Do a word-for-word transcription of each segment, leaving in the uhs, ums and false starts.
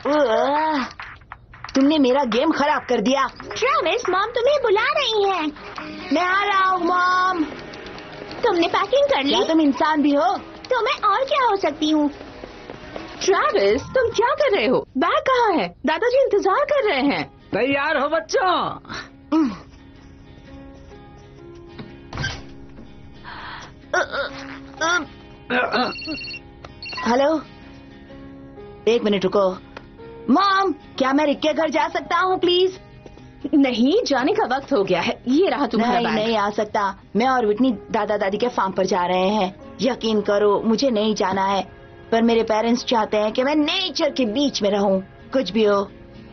तुमने मेरा गेम खराब कर दिया। ट्रेविस, मॉम तुम्हें बुला रही है। मैं आ रहा हूँ मॉम। तुमने पैकिंग कर ली? क्या तुम इंसान भी हो? तो मैं और क्या हो सकती हूँ? ट्रेविस, तुम क्या कर रहे हो? बैग कहाँ है? दादाजी इंतजार कर रहे हैं। तैयार हो बच्चों? हेलो, एक मिनट रुको। मॉम, क्या मैं रिक के घर जा सकता हूँ प्लीज? नहीं, जाने का वक्त हो गया है। ये रहा तुम्हारा नहीं बैग। नहीं आ सकता। मैं और विटनी दादा दादी के फार्म पर जा रहे हैं। यकीन करो, मुझे नहीं जाना है, पर मेरे पेरेंट्स चाहते हैं कि मैं नेचर के बीच में रहूं, कुछ भी हो।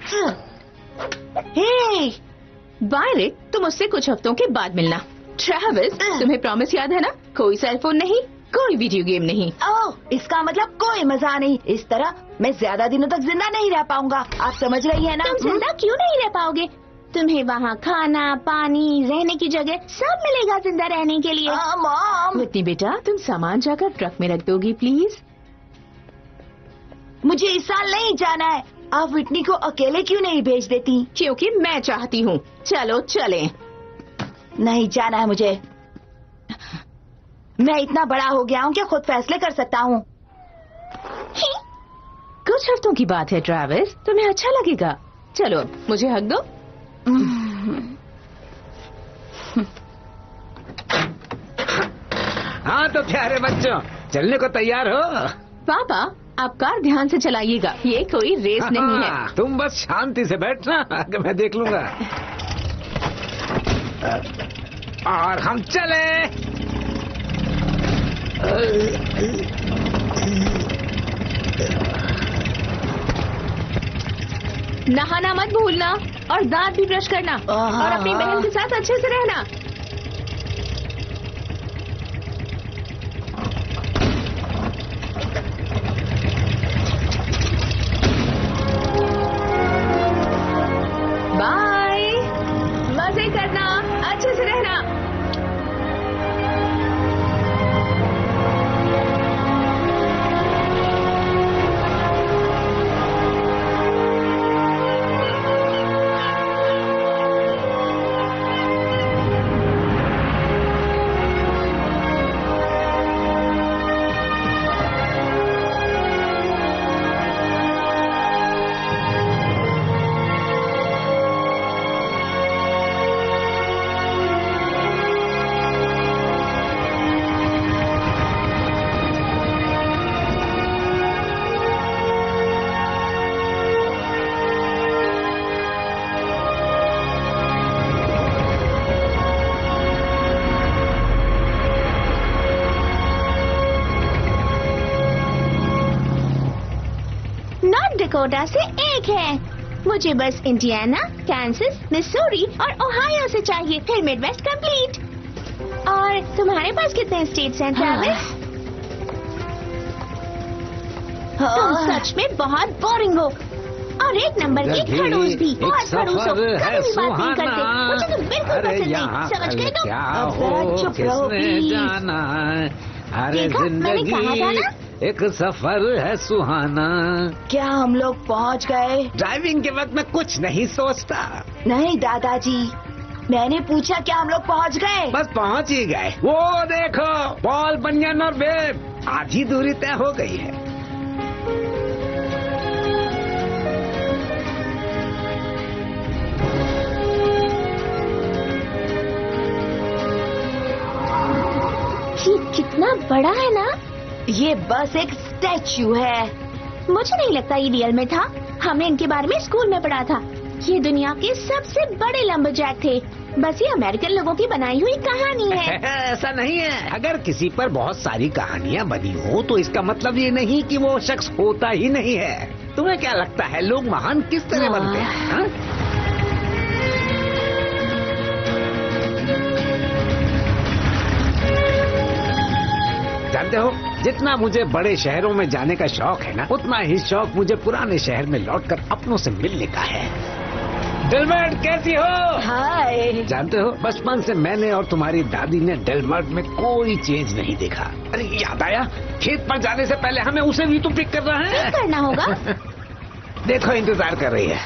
हे, बाय रिक, तुम उससे कुछ हफ्तों के बाद मिलना। ट्रेविस, तुम्हें प्रॉमिस याद है ना? कोई सेलफोन नहीं, कोई वीडियो गेम नहीं। ओह, इसका मतलब कोई मजा नहीं। इस तरह मैं ज्यादा दिनों तक जिंदा नहीं रह पाऊंगा। आप समझ रही है ना? तुम जिंदा क्यों नहीं रह पाओगे? तुम्हें वहाँ खाना, पानी, रहने की जगह सब मिलेगा जिंदा रहने के लिए। हाँ, मॉम। विटनी बेटा, तुम सामान जाकर ट्रक में रख दोगी प्लीज? मुझे इस साल नहीं जाना है। आप विटनी को अकेले क्यों नहीं भेज देती? क्योंकि मैं चाहती हूँ। चलो चलें। नहीं जाना है मुझे। मैं इतना बड़ा हो गया हूँ कि खुद फैसले कर सकता हूँ। कुछ हफ्तों की बात है ट्रेविस, तुम्हें अच्छा लगेगा। चलो, मुझे हक दो। हाँ तो प्यारे बच्चों, चलने को तैयार हो? पापा, आप कार ध्यान से चलाइएगा, ये कोई रेस नहीं है। तुम बस शांति से बैठना, आगे मैं देख लूंगा। और हम चले। नहाना मत भूलना और दांत भी ब्रश करना और अपनी बहन के साथ अच्छे से रहना। बाय, मजे करना, अच्छे से रहना। डकोटा से एक है। मुझे बस इंडियाना, कैंसस, मिसूरी और ओहायो से चाहिए, फिर मिडवेस्ट कंप्लीट। और तुम्हारे पास कितने स्टेट्स हैं ट्रेविस? तुम सच में बहुत बोरिंग हो। और एक नंबर के खड़ूस भी, बहुत खड़ूस हो, कभी भी बात नहीं करते। मुझे तो बिल्कुल पसंद नहीं, समझ गए तुम? अब जरा चुप रहो प्लीज। जाना है, अरे जिंदगी एक सफर है सुहाना। क्या हम लोग पहुंच गए? ड्राइविंग के वक्त मैं कुछ नहीं सोचता। नहीं दादाजी, मैंने पूछा क्या हम लोग पहुंच गए? बस पहुंच ही गए। वो देखो, पॉल बनियन और बेब, आधी दूरी तय हो गई है। ये कितना बड़ा है ना? ये बस एक स्टैच्यू है। मुझे नहीं लगता ये रियल में था। हमने इनके बारे में स्कूल में पढ़ा था। ये दुनिया के सबसे बड़े लंबरजैक थे। बस ये अमेरिकन लोगों की बनाई हुई कहानी है। ऐसा नहीं है। अगर किसी पर बहुत सारी कहानियाँ बनी हो तो इसका मतलब ये नहीं कि वो शख्स होता ही नहीं है। तुम्हें क्या लगता है लोग महान किस तरह बनते हैं? हा? जानते हो, जितना मुझे बड़े शहरों में जाने का शौक है ना, उतना ही शौक मुझे पुराने शहर में लौटकर अपनों से मिलने का है। डेलमर्ट कैसी हो? हाय। जानते हो, बचपन से मैंने और तुम्हारी दादी ने डेलमर्ट में कोई चेंज नहीं देखा। अरे याद आया, खेत पर जाने से पहले हमें उसे भी तो पिक करना है। पिक करना होगा? देखो इंतजार कर रही है।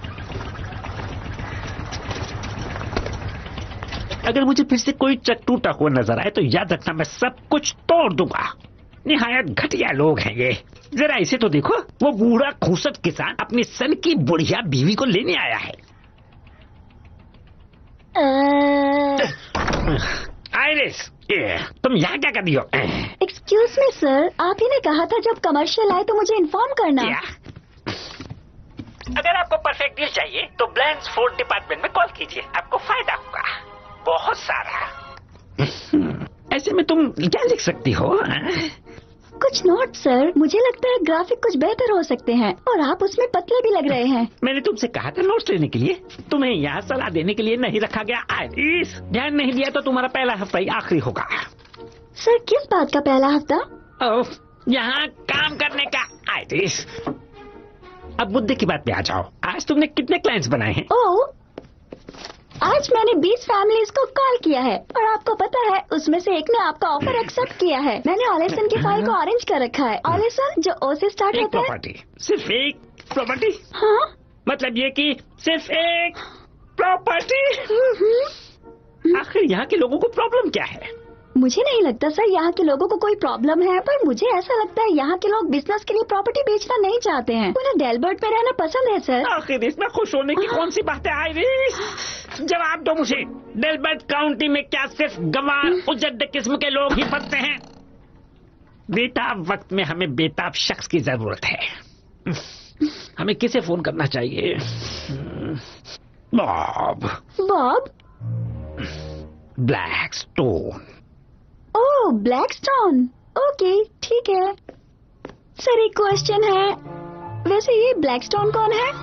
अगर मुझे फिर से कोई ट्रक टूटा हुआ नजर आए तो याद रखना मैं सब कुछ तोड़ दूंगा। निहायत घटिया लोग हैं ये। जरा इसे तो देखो, वो बूढ़ा खूसट किसान अपनी सन की बुढ़िया बीवी को लेने आया है। आइरिस, ये तुम यहाँ क्या कर रही हो? एक्सक्यूज मी सर, आप ही ने कहा था जब कमर्शियल आए तो मुझे इन्फॉर्म करना। क्या? अगर आपको परफेक्ट डील चाहिए तो ब्लैंड्स फोर्ड डिपार्टमेंट में कॉल कीजिए, आपको फायदा होगा बहुत सारा। ऐसे में तुम क्या लिख सकती हो? कुछ नोट सर, मुझे लगता है ग्राफिक कुछ बेहतर हो सकते हैं और आप उसमें पतले भी लग रहे हैं। मैंने तुमसे कहा था नोट्स लेने के लिए, तुम्हें यहाँ सलाह देने के लिए नहीं रखा गया। आइरिस, ध्यान नहीं दिया तो तुम्हारा पहला हफ्ता ही आखिरी होगा। सर किस बात का पहला हफ्ता? ओह, यहाँ काम करने का। आइरिस, अब मुद्दे की बात पे आ जाओ। आज तुमने कितने क्लाइंट्स बनाए हैं? ओह, आज मैंने बीस फैमिलीज को कॉल किया है और आपको पता है उसमें से एक ने आपका ऑफर एक्सेप्ट किया है। मैंने ऑलेसन की फाइल को ऑरेंज कर रखा है। ऑलेसन जो ओ से स्टार्ट एक होता है। प्रॉपर्टी, सिर्फ एक प्रॉपर्टी? हाँ, मतलब ये कि सिर्फ एक प्रॉपर्टी? आखिर यहाँ के लोगों को प्रॉब्लम क्या है? मुझे नहीं लगता सर यहाँ के लोगों को कोई प्रॉब्लम है, पर मुझे ऐसा लगता है यहाँ के लोग बिजनेस के लिए प्रॉपर्टी बेचना नहीं चाहते हैं। उन्हें डेलबर्ट में रहना पसंद है सर। आखिर इसमें खुश होने की कौन सी बात है? आइरिस, जवाब दो मुझे। डेलबर्ट काउंटी में क्या सिर्फ गंवार उजड़ किस्म के लोग ही फंसते हैं? बेताब वक्त में हमें बेताब शख्स की जरूरत है। हमें किसे फोन करना चाहिए? Bob. Bob? Blackstone. Oh, Blackstone. Okay, ठीक है। सर एक क्वेश्चन है, वैसे ये ब्लैकस्टोन कौन है?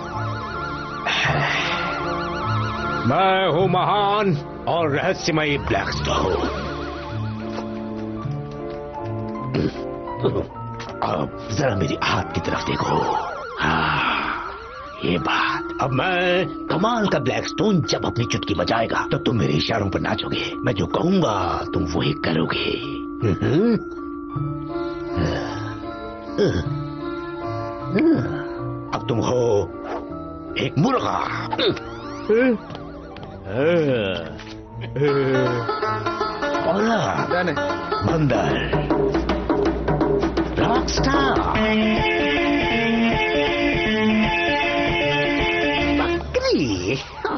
मैं हूँ महान और रहस्यमयी ब्लैकस्टोन। अब जरा मेरी हाथ की तरफ देखो। हाँ, ये बात। अब मैं कमाल का ब्लैकस्टोन जब अपनी चुटकी बजाएगा तो तुम मेरे इशारों पर नाचोगे। मैं जो कहूंगा तुम वही करोगे। अब तुम हो एक मुर्गा, बंदर, रॉकस्टार, बकरी।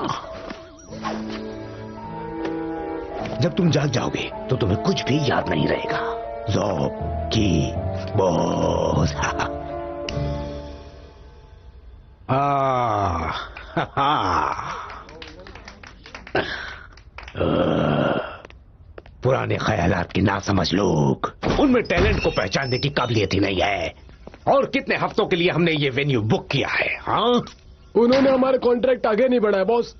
जब तुम जाग जाओगे तो तुम्हें कुछ भी याद नहीं रहेगा। ज़ॉब की बॉस। आ, हा, हा। पुराने ख्यालात के नासमझ लोग, उनमें टैलेंट को पहचानने की काबिलियत ही नहीं है। और कितने हफ्तों के लिए हमने ये वेन्यू बुक किया है? हाँ, उन्होंने हमारे कॉन्ट्रैक्ट आगे नहीं बढ़ाया बॉस।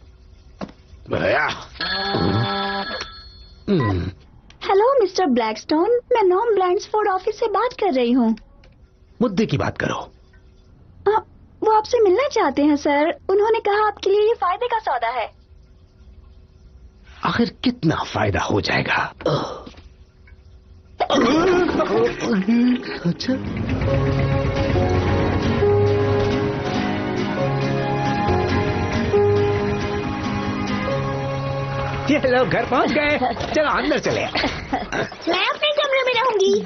हेलो मिस्टर ब्लैकस्टोन, मैं नॉम ब्लैंड्सफोर्ड ऑफिस से बात कर रही हूँ। मुद्दे की बात करो। आ, वो आपसे मिलना चाहते हैं सर। उन्होंने कहा आपके लिए ये फायदे का सौदा है। आखिर कितना फायदा हो जाएगा? अच्छा, ये लोग घर पहुंच गए। चलो अंदर चले। मैं अपने कमरे में रहूंगी।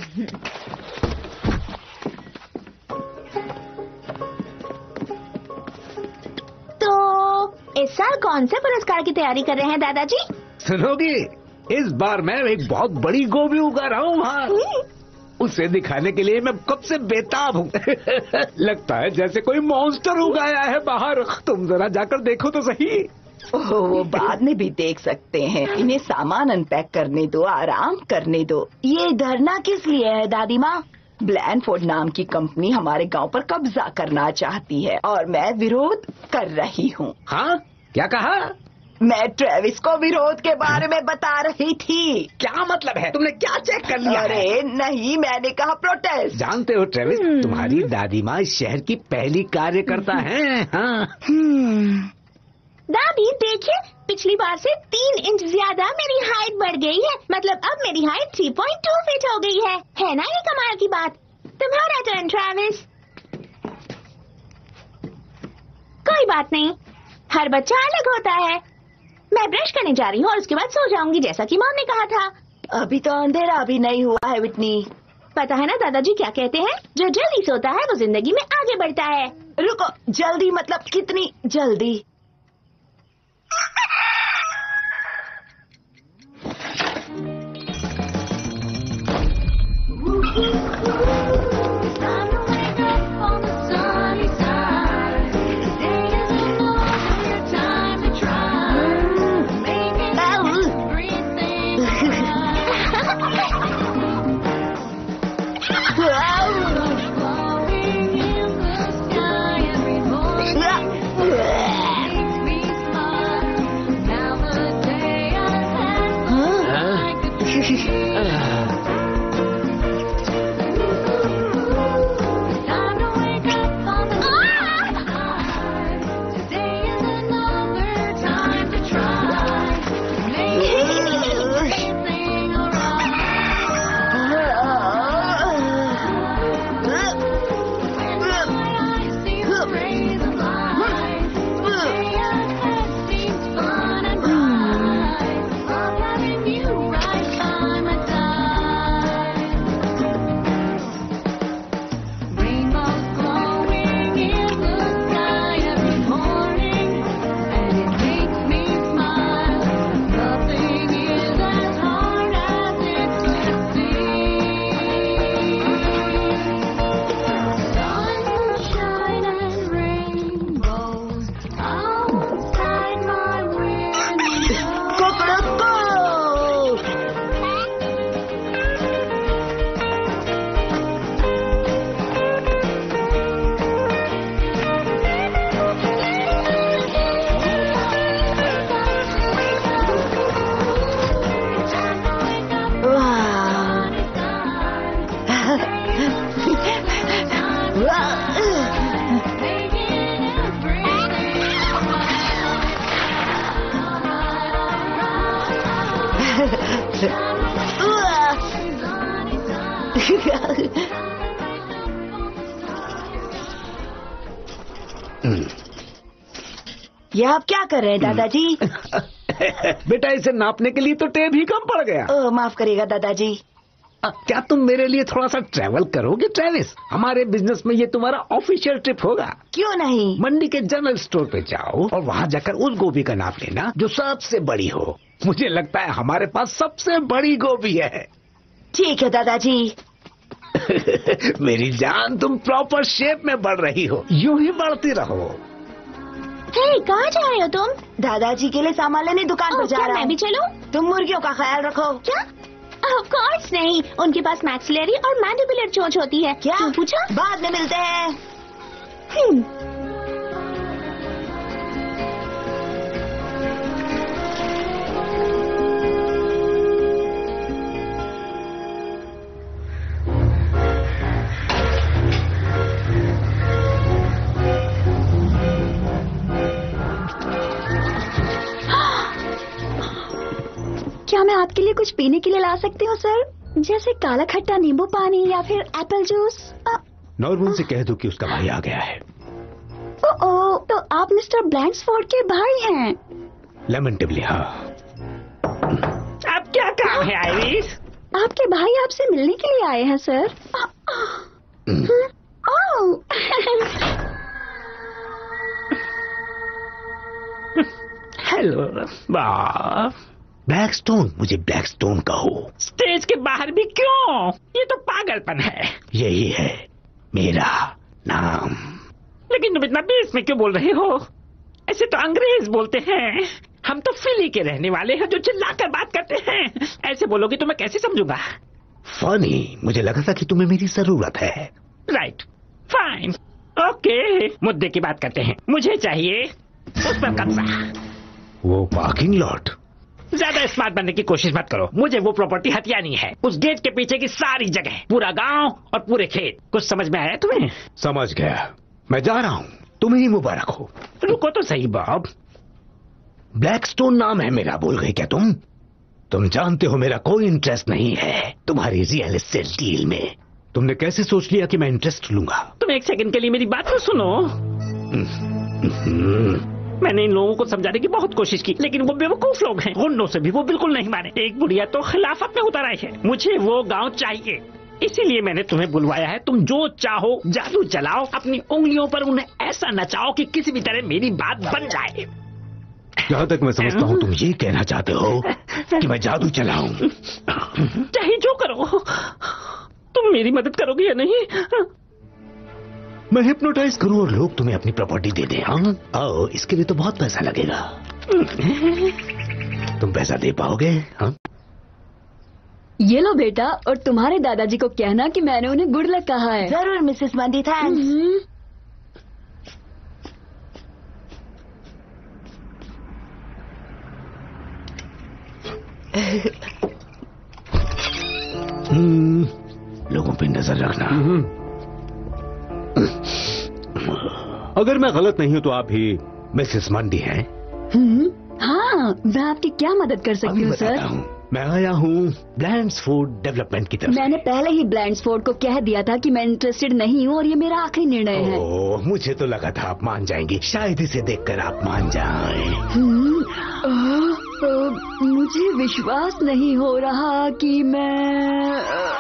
तो इस साल कौन से पुरस्कार की तैयारी कर रहे हैं दादाजी? सुनोगी, इस बार मैं एक बहुत बड़ी गोभी उगा रहा हूँ वहाँ। उसे दिखाने के लिए मैं कब से बेताब हूँ। लगता है जैसे कोई मॉन्स्टर उगाया है बाहर। तुम जरा जाकर देखो तो सही। ओह, वो बाद में भी देख सकते हैं। इन्हें सामान अनपैक करने दो, आराम करने दो। ये धरना किस लिए है दादी माँ? ब्लैंडफोर्ड नाम की कंपनी हमारे गांव पर कब्जा करना चाहती है और मैं विरोध कर रही हूँ। हाँ, क्या कहा? मैं ट्रेविस को विरोध के बारे में बता रही थी। क्या मतलब है? तुमने क्या चेक कर लिया? अरे नहीं, मैंने कहा प्रोटेस्ट। जानते हो ट्रेविस, तुम्हारी दादी माँ इस शहर की पहली कार्यकर्ता हैं। हाँ। दादी देखिए, पिछली बार से तीन इंच ज्यादा मेरी हाइट बढ़ गई है। मतलब अब मेरी हाइट तीन पॉइंट दो फीट हो गई है। है ना ये कमाल की बात? तुम्हारा टर्न ट्रेविस। बात नहीं, हर बच्चा अलग होता है। मैं ब्रश करने जा रही हूँ और उसके बाद सो जाऊंगी, जैसा कि मॉम ने कहा था। अभी तो अंधेरा भी नहीं हुआ है विटनी। पता है ना दादाजी क्या कहते हैं, जो जल्दी सोता है वो जिंदगी में आगे बढ़ता है। रुको, जल्दी मतलब कितनी जल्दी? ये आप क्या कर रहे हैं दादाजी? बेटा इसे नापने के लिए तो टेप ही कम पड़ गया। ओ, माफ करिएगा दादाजी। क्या तुम मेरे लिए थोड़ा सा ट्रैवल करोगे ट्रेविस? हमारे बिजनेस में ये तुम्हारा ऑफिशियल ट्रिप होगा। क्यों नहीं? मंडी के जनरल स्टोर पे जाओ और वहाँ जाकर उस गोभी का नाप लेना जो सबसे बड़ी हो। मुझे लगता है हमारे पास सबसे बड़ी गोभी है। ठीक है दादाजी। मेरी जान, तुम प्रॉपर शेप में बढ़ रही हो, यूं ही बढ़ती रहो। हे, कहाँ जा रहे हो तुम? दादाजी के लिए सामान लेने दुकान पर ओह, जा क्या रहा मैं हूँ। भी चलूं? तुम मुर्गियों का ख्याल रखो। क्या? ऑफ कोर्स नहीं, उनके पास मैक्सिलरी और मैंडिबुलर चोंच होती है। क्या क्यों पूछा? बाद में मिलते हैं। हम्म, क्या मैं आपके लिए कुछ पीने के लिए ला सकती हूँ सर? जैसे काला खट्टा नींबू पानी या फिर एप्पल जूस? नॉर्मन से कह दो कि उसका भाई आ गया है। ओ, ओ, तो आप मिस्टर ब्लैंक्सफोर्ड के भाई हैं? लेमेंटेबली हाँ। अब क्या काम है आइरिस? आपके भाई आपसे मिलने के लिए आए हैं sir. Oh, hello Bob. Blackstone, मुझे ब्लैकस्टोन कहो। स्टेज के बाहर भी क्यों? ये तो पागलपन है। यही है मेरा नाम। लेकिन तुम इतना बेस में क्यों बोल रहे हो? ऐसे तो अंग्रेज बोलते हैं। हम तो फिली के रहने वाले हैं जो चिल्लाकर बात करते हैं। ऐसे बोलोगे तो मैं कैसे समझूंगा? फनी, मुझे लगा था कि तुम्हें मेरी जरूरत है। Right, fine, okay. मुद्दे की बात करते हैं। मुझे चाहिए उस पर कब्जा। वो पार्किंग लॉट। ज्यादा स्मार्ट बनने की कोशिश मत करो। मुझे वो प्रॉपर्टी हथियानी है। उस गेट के पीछे की सारी जगह, पूरा गांव और पूरे खेत। कुछ समझ में आया तुम्हें? समझ गया, मैं जा रहा हूँ। तुम्हें ही मुबारक हो। रुको तो सही बॉब। ब्लैकस्टोन नाम है मेरा, भूल गई क्या तुम? तुम जानते हो मेरा कोई इंटरेस्ट नहीं है तुम्हारी रियल एस्टेट डील में। तुमने कैसे सोच लिया कि मैं इंटरेस्ट लूंगा? तुम एक सेकंड के लिए मेरी बात तो सुनो। मैंने इन लोगों को समझाने की बहुत कोशिश की, लेकिन वो बेवकूफ लोग हैं। गुंडों से भी वो बिल्कुल नहीं माने। एक बुढ़िया तो खिलाफत में उतर आई है। मुझे वो गांव चाहिए, इसीलिए मैंने तुम्हें बुलवाया है। तुम जो चाहो जादू चलाओ, अपनी उंगलियों पर उन्हें ऐसा नचाओ कि किसी भी तरह मेरी बात बन जाए। यहाँ तक मैं समझता हूँ तुम ये कहना चाहते हो कि मैं जादू चलाऊं। चाहे जो करो, तुम मेरी मदद करोगे या नहीं? मैं हिप्नोटाइज करूं और लोग तुम्हें अपनी प्रॉपर्टी दे दें। हाँ, आओ, इसके लिए तो बहुत पैसा लगेगा। तुम पैसा दे पाओगे? हाँ? ये लो बेटा, और तुम्हारे दादाजी को कहना कि मैंने उन्हें गुड लक कहा है। जरूर मिसेस मंदी, थैंक्स। हम्म, लोगों पे नजर रखना। अगर मैं गलत नहीं हूं तो आप ही मिसेस मंडी हैं? हम्म, हाँ, मैं आपकी क्या मदद कर सकती हूँ सर? हूँ। मैं आया हूँ ब्लैंड्स फूड डेवलपमेंट की तरफ। मैंने पहले ही ब्लैंड्सफोर्ड को कह दिया था कि मैं इंटरेस्टेड नहीं हूँ और ये मेरा आखिरी निर्णय है। ओह, मुझे तो लगा था आप मान जाएंगी। शायद इसे देखकर आप मान जाएं। हम्म, आ, आ, मुझे विश्वास नहीं हो रहा कि मैं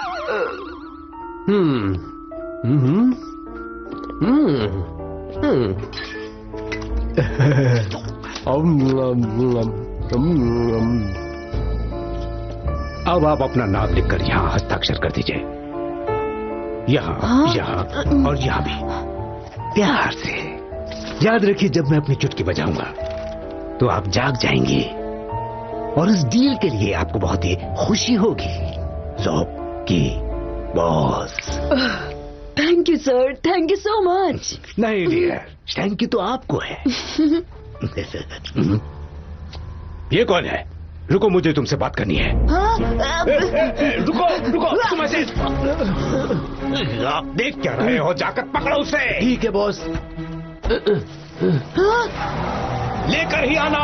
हम्म हम्म हम्म हम्म अब आप अपना नाम लिखकर यहाँ हस्ताक्षर कर दीजिए। यहाँ, यहाँ और यहाँ भी प्यार से। याद रखिए, जब मैं अपनी चुटकी बजाऊंगा तो आप जाग जाएंगे और इस डील के लिए आपको बहुत ही खुशी होगी। जॉब की boss. Thank you sir, thank you so much. नहीं डियर, थैंक यू तो आपको है। ये कौन है? रुको, मुझे तुमसे बात करनी है। ए, ए, ए, रुको रुको, तुम ऐसे आप देख क्या रहे हो? जाकर पकड़ो उसे। ठीक है बॉस। लेकर ही आना।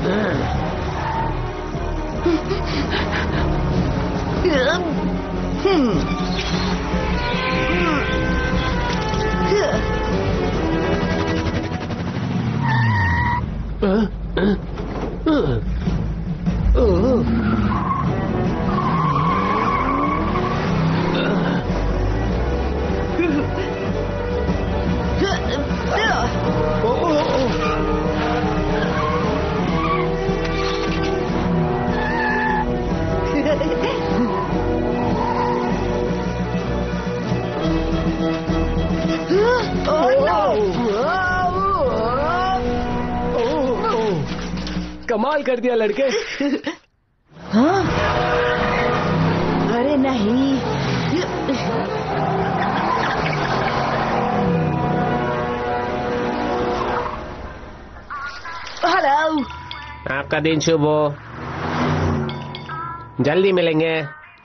कमाल कर दिया लड़के। हाँ? अरे नहीं। हेलो। आपका दिन शुभ हो। जल्दी मिलेंगे।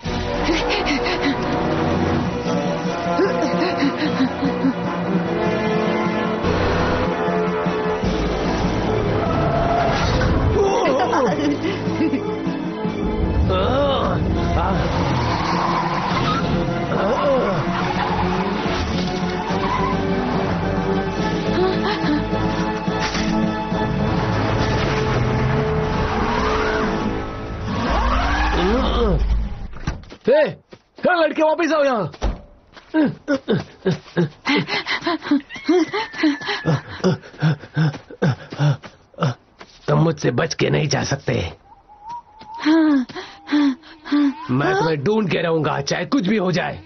ए, क्या लड़के वापस आओ यहाँ। तुम मुझसे बच के नहीं जा सकते। मैं तुम्हें ढूंढ के रहूंगा, चाहे कुछ भी हो जाए।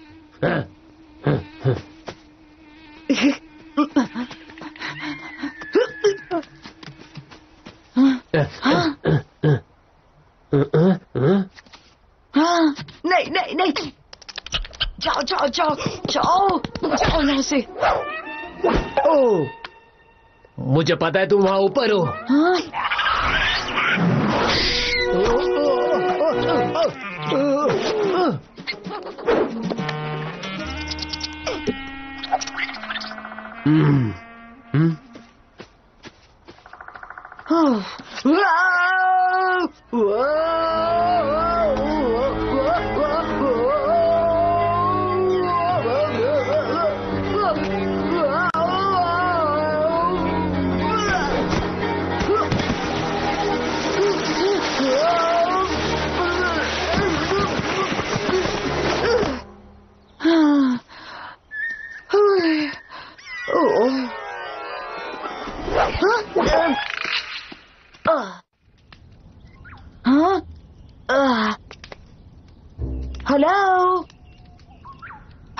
नहीं नहीं नहीं, जाओ जाओ जाओ जाओ जाओ यहाँ से। ओ, मुझे पता है तुम वहां ऊपर हो। हाँ? हम्म, हम्म,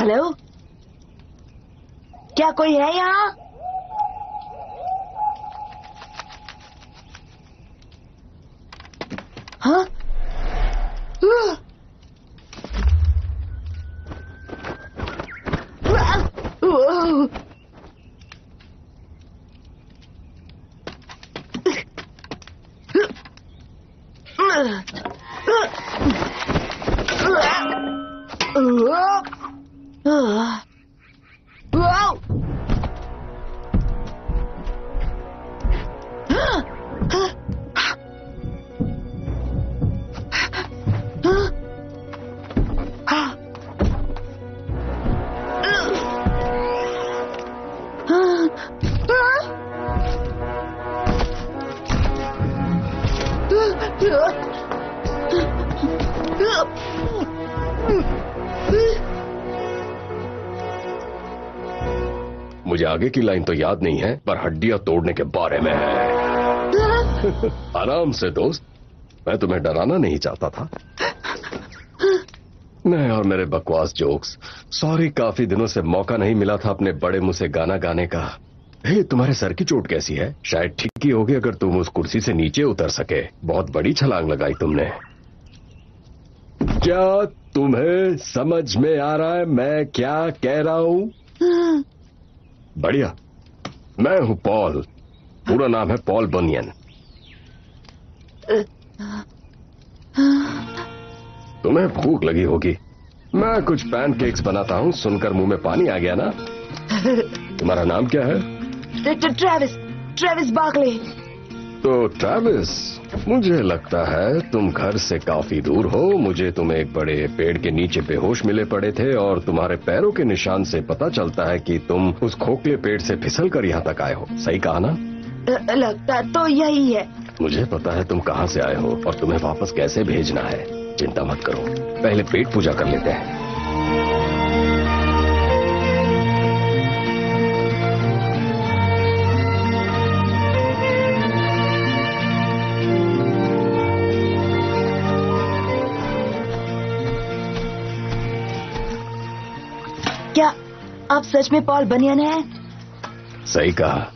हेलो, क्या कोई है यहाँ? हाँ? मुझे आगे की लाइन तो याद नहीं है, पर हड्डियां तोड़ने के बारे में है। आराम से दोस्त, मैं तुम्हें डराना नहीं चाहता था। मैं और मेरे बकवास जोक्स। सॉरी, काफी दिनों से मौका नहीं मिला था अपने बड़े मुंह से गाना गाने का। हे, तुम्हारे सर की चोट कैसी है? शायद ठीक ही होगी अगर तुम उस कुर्सी से नीचे उतर सके। बहुत बड़ी छलांग लगाई तुमने। क्या तुम्हें समझ में आ रहा है मैं क्या कह रहा हूं? बढ़िया। मैं हूं पॉल, पूरा नाम है पॉल बनियन। तुम्हें भूख लगी होगी। मैं कुछ पैनकेक्स बनाता हूं, सुनकर मुंह में पानी आ गया ना? तुम्हारा नाम क्या है? Travis, Travis Barkley. तो ट्रेविस, मुझे लगता है तुम घर से काफी दूर हो। मुझे तुम एक बड़े पेड़ के नीचे बेहोश मिले पड़े थे और तुम्हारे पैरों के निशान से पता चलता है कि तुम उस खोखले पेड़ से फिसल कर यहाँ तक आए हो। सही कहा ना? लगता तो यही है। मुझे पता है तुम कहाँ से आए हो और तुम्हें वापस कैसे भेजना है। चिंता मत करो, पहले पेट पूजा कर लेते हैं। क्या आप सच में पॉल बनियन हैं? सही कहा।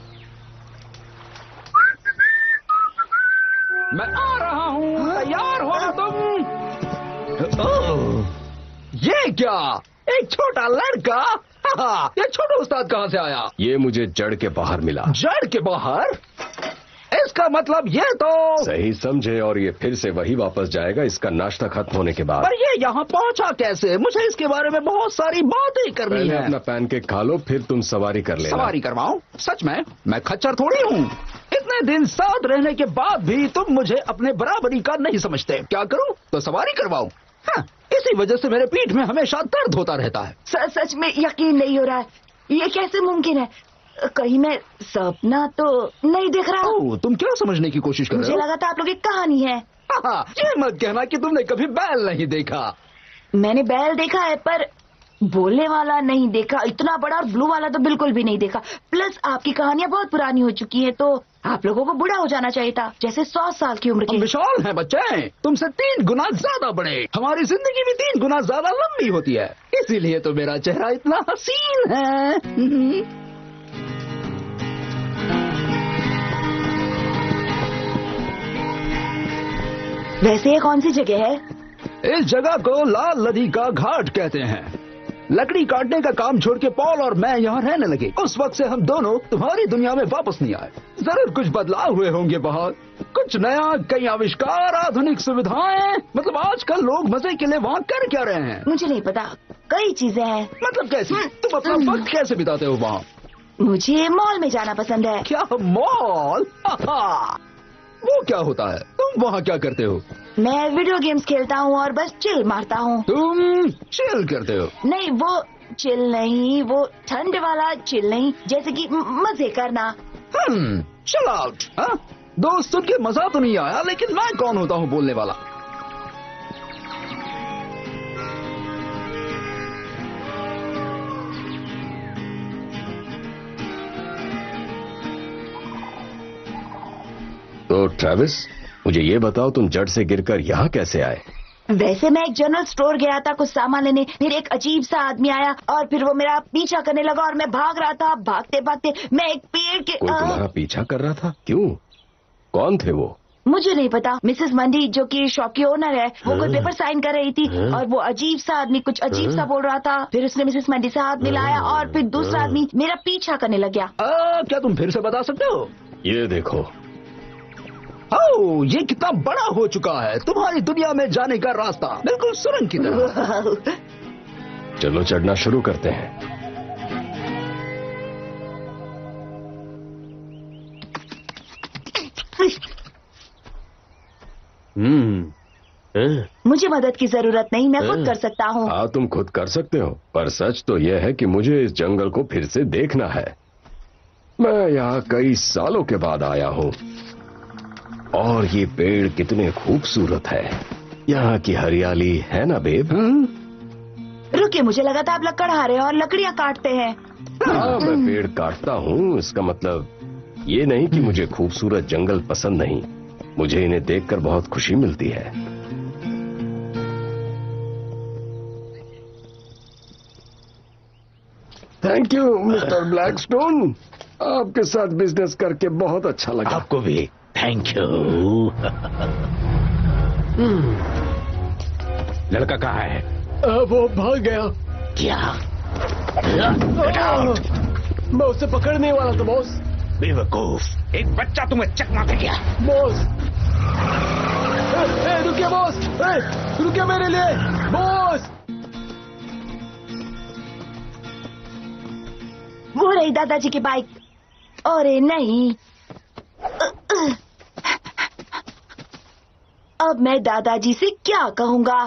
मैं आ रहा हूँ, तैयार हो ना तुम? ओह, ये क्या, एक छोटा लड़का? ये छोटा उस्ताद कहाँ से आया? ये मुझे जड़ के बाहर मिला। जड़ के बाहर? इसका मतलब ये तो सही समझे, और ये फिर से वही वापस जाएगा इसका नाश्ता खत्म होने के बाद। पर ये यहाँ पहुँचा कैसे? मुझे इसके बारे में बहुत सारी बातें करनी पहले है। अपना पैनकेक खा लो, फिर तुम सवारी कर लेना। सवारी करवाऊं? सच में? मैं खच्चर थोड़ी हूँ। इतने दिन साथ रहने के बाद भी तुम मुझे अपने बराबरी का नहीं समझते। क्या करूं? तो सवारी करवाऊं? हाँ, इसी वजह से मेरे पीठ में हमेशा दर्द होता रहता है। स, सच में यकीन नहीं हो रहा है। ये कैसे मुमकिन है? कहीं मैं सपना तो नहीं देख रहा हूँ? ओह, तुम क्या समझने की कोशिश कर रहे मुझे हो? लगा था आप लोग एक कहानी है। हाँ, ये मत कहना कि तुमने कभी बैल नहीं देखा। मैंने बैल देखा है पर बोलने वाला नहीं देखा। इतना बड़ा और ब्लू वाला तो बिल्कुल भी नहीं देखा। प्लस आपकी कहानियाँ बहुत पुरानी हो चुकी है, तो आप लोगों को बूढ़ा हो जाना चाहिए था, जैसे सौ साल की उम्र हम के। विशाल हैं बच्चे, तुमसे तीन गुना ज्यादा बड़े। हमारी जिंदगी भी तीन गुना ज्यादा लंबी होती है, इसीलिए तो मेरा चेहरा इतना हसीन है। वैसे ये कौन सी जगह है? इस जगह को लाल नदी का घाट कहते हैं। लकड़ी काटने का काम छोड़ के पॉल और मैं यहाँ रहने लगे। उस वक्त से हम दोनों तुम्हारी दुनिया में वापस नहीं आए। जरूर कुछ बदलाव हुए होंगे, बहुत कुछ नया, कई आविष्कार, आधुनिक सुविधाएं। मतलब आजकल लोग मजे के लिए वहाँ कर क्या रहे हैं? मुझे नहीं पता, कई चीजें हैं। मतलब कैसे? तुम अपना वक्त कैसे बिताते हो वहाँ? मुझे मॉल में जाना पसंद है। क्या मॉल? वो क्या होता है? तुम वहाँ क्या करते हो? मैं वीडियो गेम्स खेलता हूँ और बस चिल मारता हूँ। तुम चिल करते हो? नहीं, वो चिल नहीं, वो ठंड वाला चिल नहीं, जैसे कि म- मजे करना। Hmm, chill out. हाँ, दोस्त सुन के मजा तो नहीं आया, लेकिन मैं कौन होता हूँ बोलने वाला? तो ट्रेविस, मुझे ये बताओ तुम जड़ से गिरकर यहाँ कैसे आए? वैसे मैं एक जनरल स्टोर गया था कुछ सामान लेने, फिर एक अजीब सा आदमी आया और फिर वो मेरा पीछा करने लगा और मैं भाग रहा था। भागते भागते मैं एक पेड़ के कोई तुम्हारा पीछा कर रहा था? क्यों? कौन थे वो? मुझे नहीं पता। मिसेस मंडी जो कि शॉप की ओनर है, वो कोई पेपर साइन कर रही थी और वो अजीब सा आदमी कुछ अजीब सा बोल रहा था। फिर उसने मिसेस मंडी से हाथ मिलाया और फिर दूसरा आदमी मेरा पीछा करने लग गया। आ, क्या तुम फिर से बता सकते हो? ये देखो। ओह, ये कितना बड़ा हो चुका है। तुम्हारी दुनिया में जाने का रास्ता बिल्कुल सुरंग की तरह। चलो चढ़ना शुरू करते हैं। हम्म मुझे मदद की जरूरत नहीं, मैं खुद कर सकता हूँ। हाँ, तुम खुद कर सकते हो, पर सच तो यह है कि मुझे इस जंगल को फिर से देखना है। मैं यहाँ कई सालों के बाद आया हूँ और ये पेड़ कितने खूबसूरत है। यहाँ की हरियाली है ना बेब? रुकिए, मुझे लगा था आप लकड़ हारे और लकड़ियाँ काटते हैं। हाँ, मैं पेड़ काटता हूँ, इसका मतलब ये नहीं कि मुझे खूबसूरत जंगल पसंद नहीं। मुझे इन्हें देखकर बहुत खुशी मिलती है। थैंक यू मिस्टर ब्लैकस्टोन, आपके साथ बिजनेस करके बहुत अच्छा लगा। आपको भी थैंक यू। लड़का कहाँ है? आ, वो भाग गया। क्या? मैं उसे पकड़ने वाला था बॉस। बेवकूफ, एक बच्चा तुम्हें चकमा दे गया। बॉस ए, ए, रुकिए बॉस, ए, रुकिए मेरे लिए बॉस। वो रही दादाजी की बाइक। अरे नहीं, अब मैं दादाजी से क्या कहूँगा?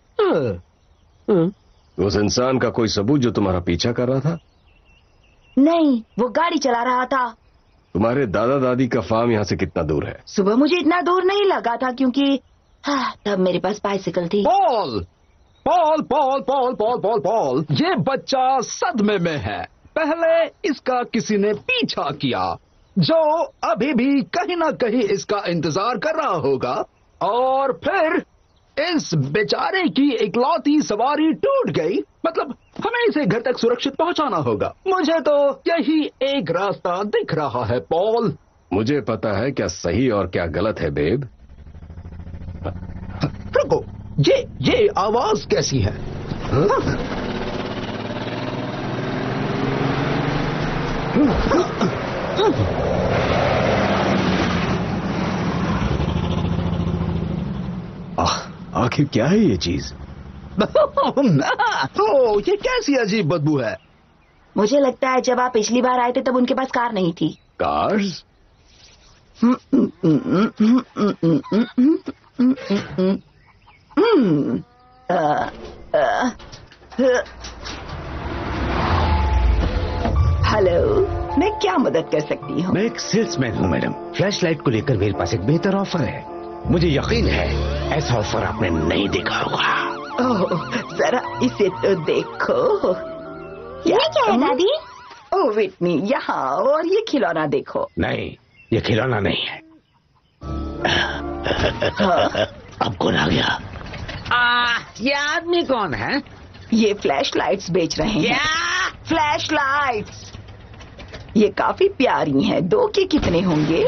उस इंसान का कोई सबूत जो तुम्हारा पीछा कर रहा था? नहीं, वो गाड़ी चला रहा था। तुम्हारे दादा दादी का फार्म यहाँ से कितना दूर है? सुबह मुझे इतना दूर नहीं लगा था क्योंकि हाँ, तब मेरे पास बाइसिकल थी। Paul Paul Paul Paul Paul Paul Paul ये बच्चा सदमे में है। पहले इसका किसी ने पीछा किया जो अभी भी कहीं ना कहीं इसका इंतजार कर रहा होगा, और फिर इस बेचारे की इकलौती सवारी टूट गई। मतलब हमें इसे घर तक सुरक्षित पहुंचाना होगा। मुझे तो यही एक रास्ता दिख रहा है पॉल। मुझे पता है क्या सही और क्या गलत है बेब। रुको, ये ये आवाज कैसी है? आखिर क्या है ये चीज? ओ, ये कैसी अजीब बदबू है? मुझे लगता है जब आप पिछली बार आए थे तब उनके पास कार नहीं थी। कार्स? हेलो, मैं क्या मदद कर सकती हूँ? मैं एक सेल्समैन हूँ मैडम। फ्लैशलाइट को लेकर मेरे पास एक बेहतर ऑफर है। मुझे यकीन है ऐसा ऑफर आपने नहीं देखा होगा। ओह, जरा इसे तो देखो। ये क्या है दादी? ओह विटनी, यहाँ और ये खिलौना देखो। नहीं, ये खिलौना नहीं है। अब कौन आ गया? आ, ये आदमी कौन है? ये फ्लैश लाइट्स बेच रहे हैं। फ्लैश लाइट्स ये काफी प्यारी हैं। दो के कितने होंगे?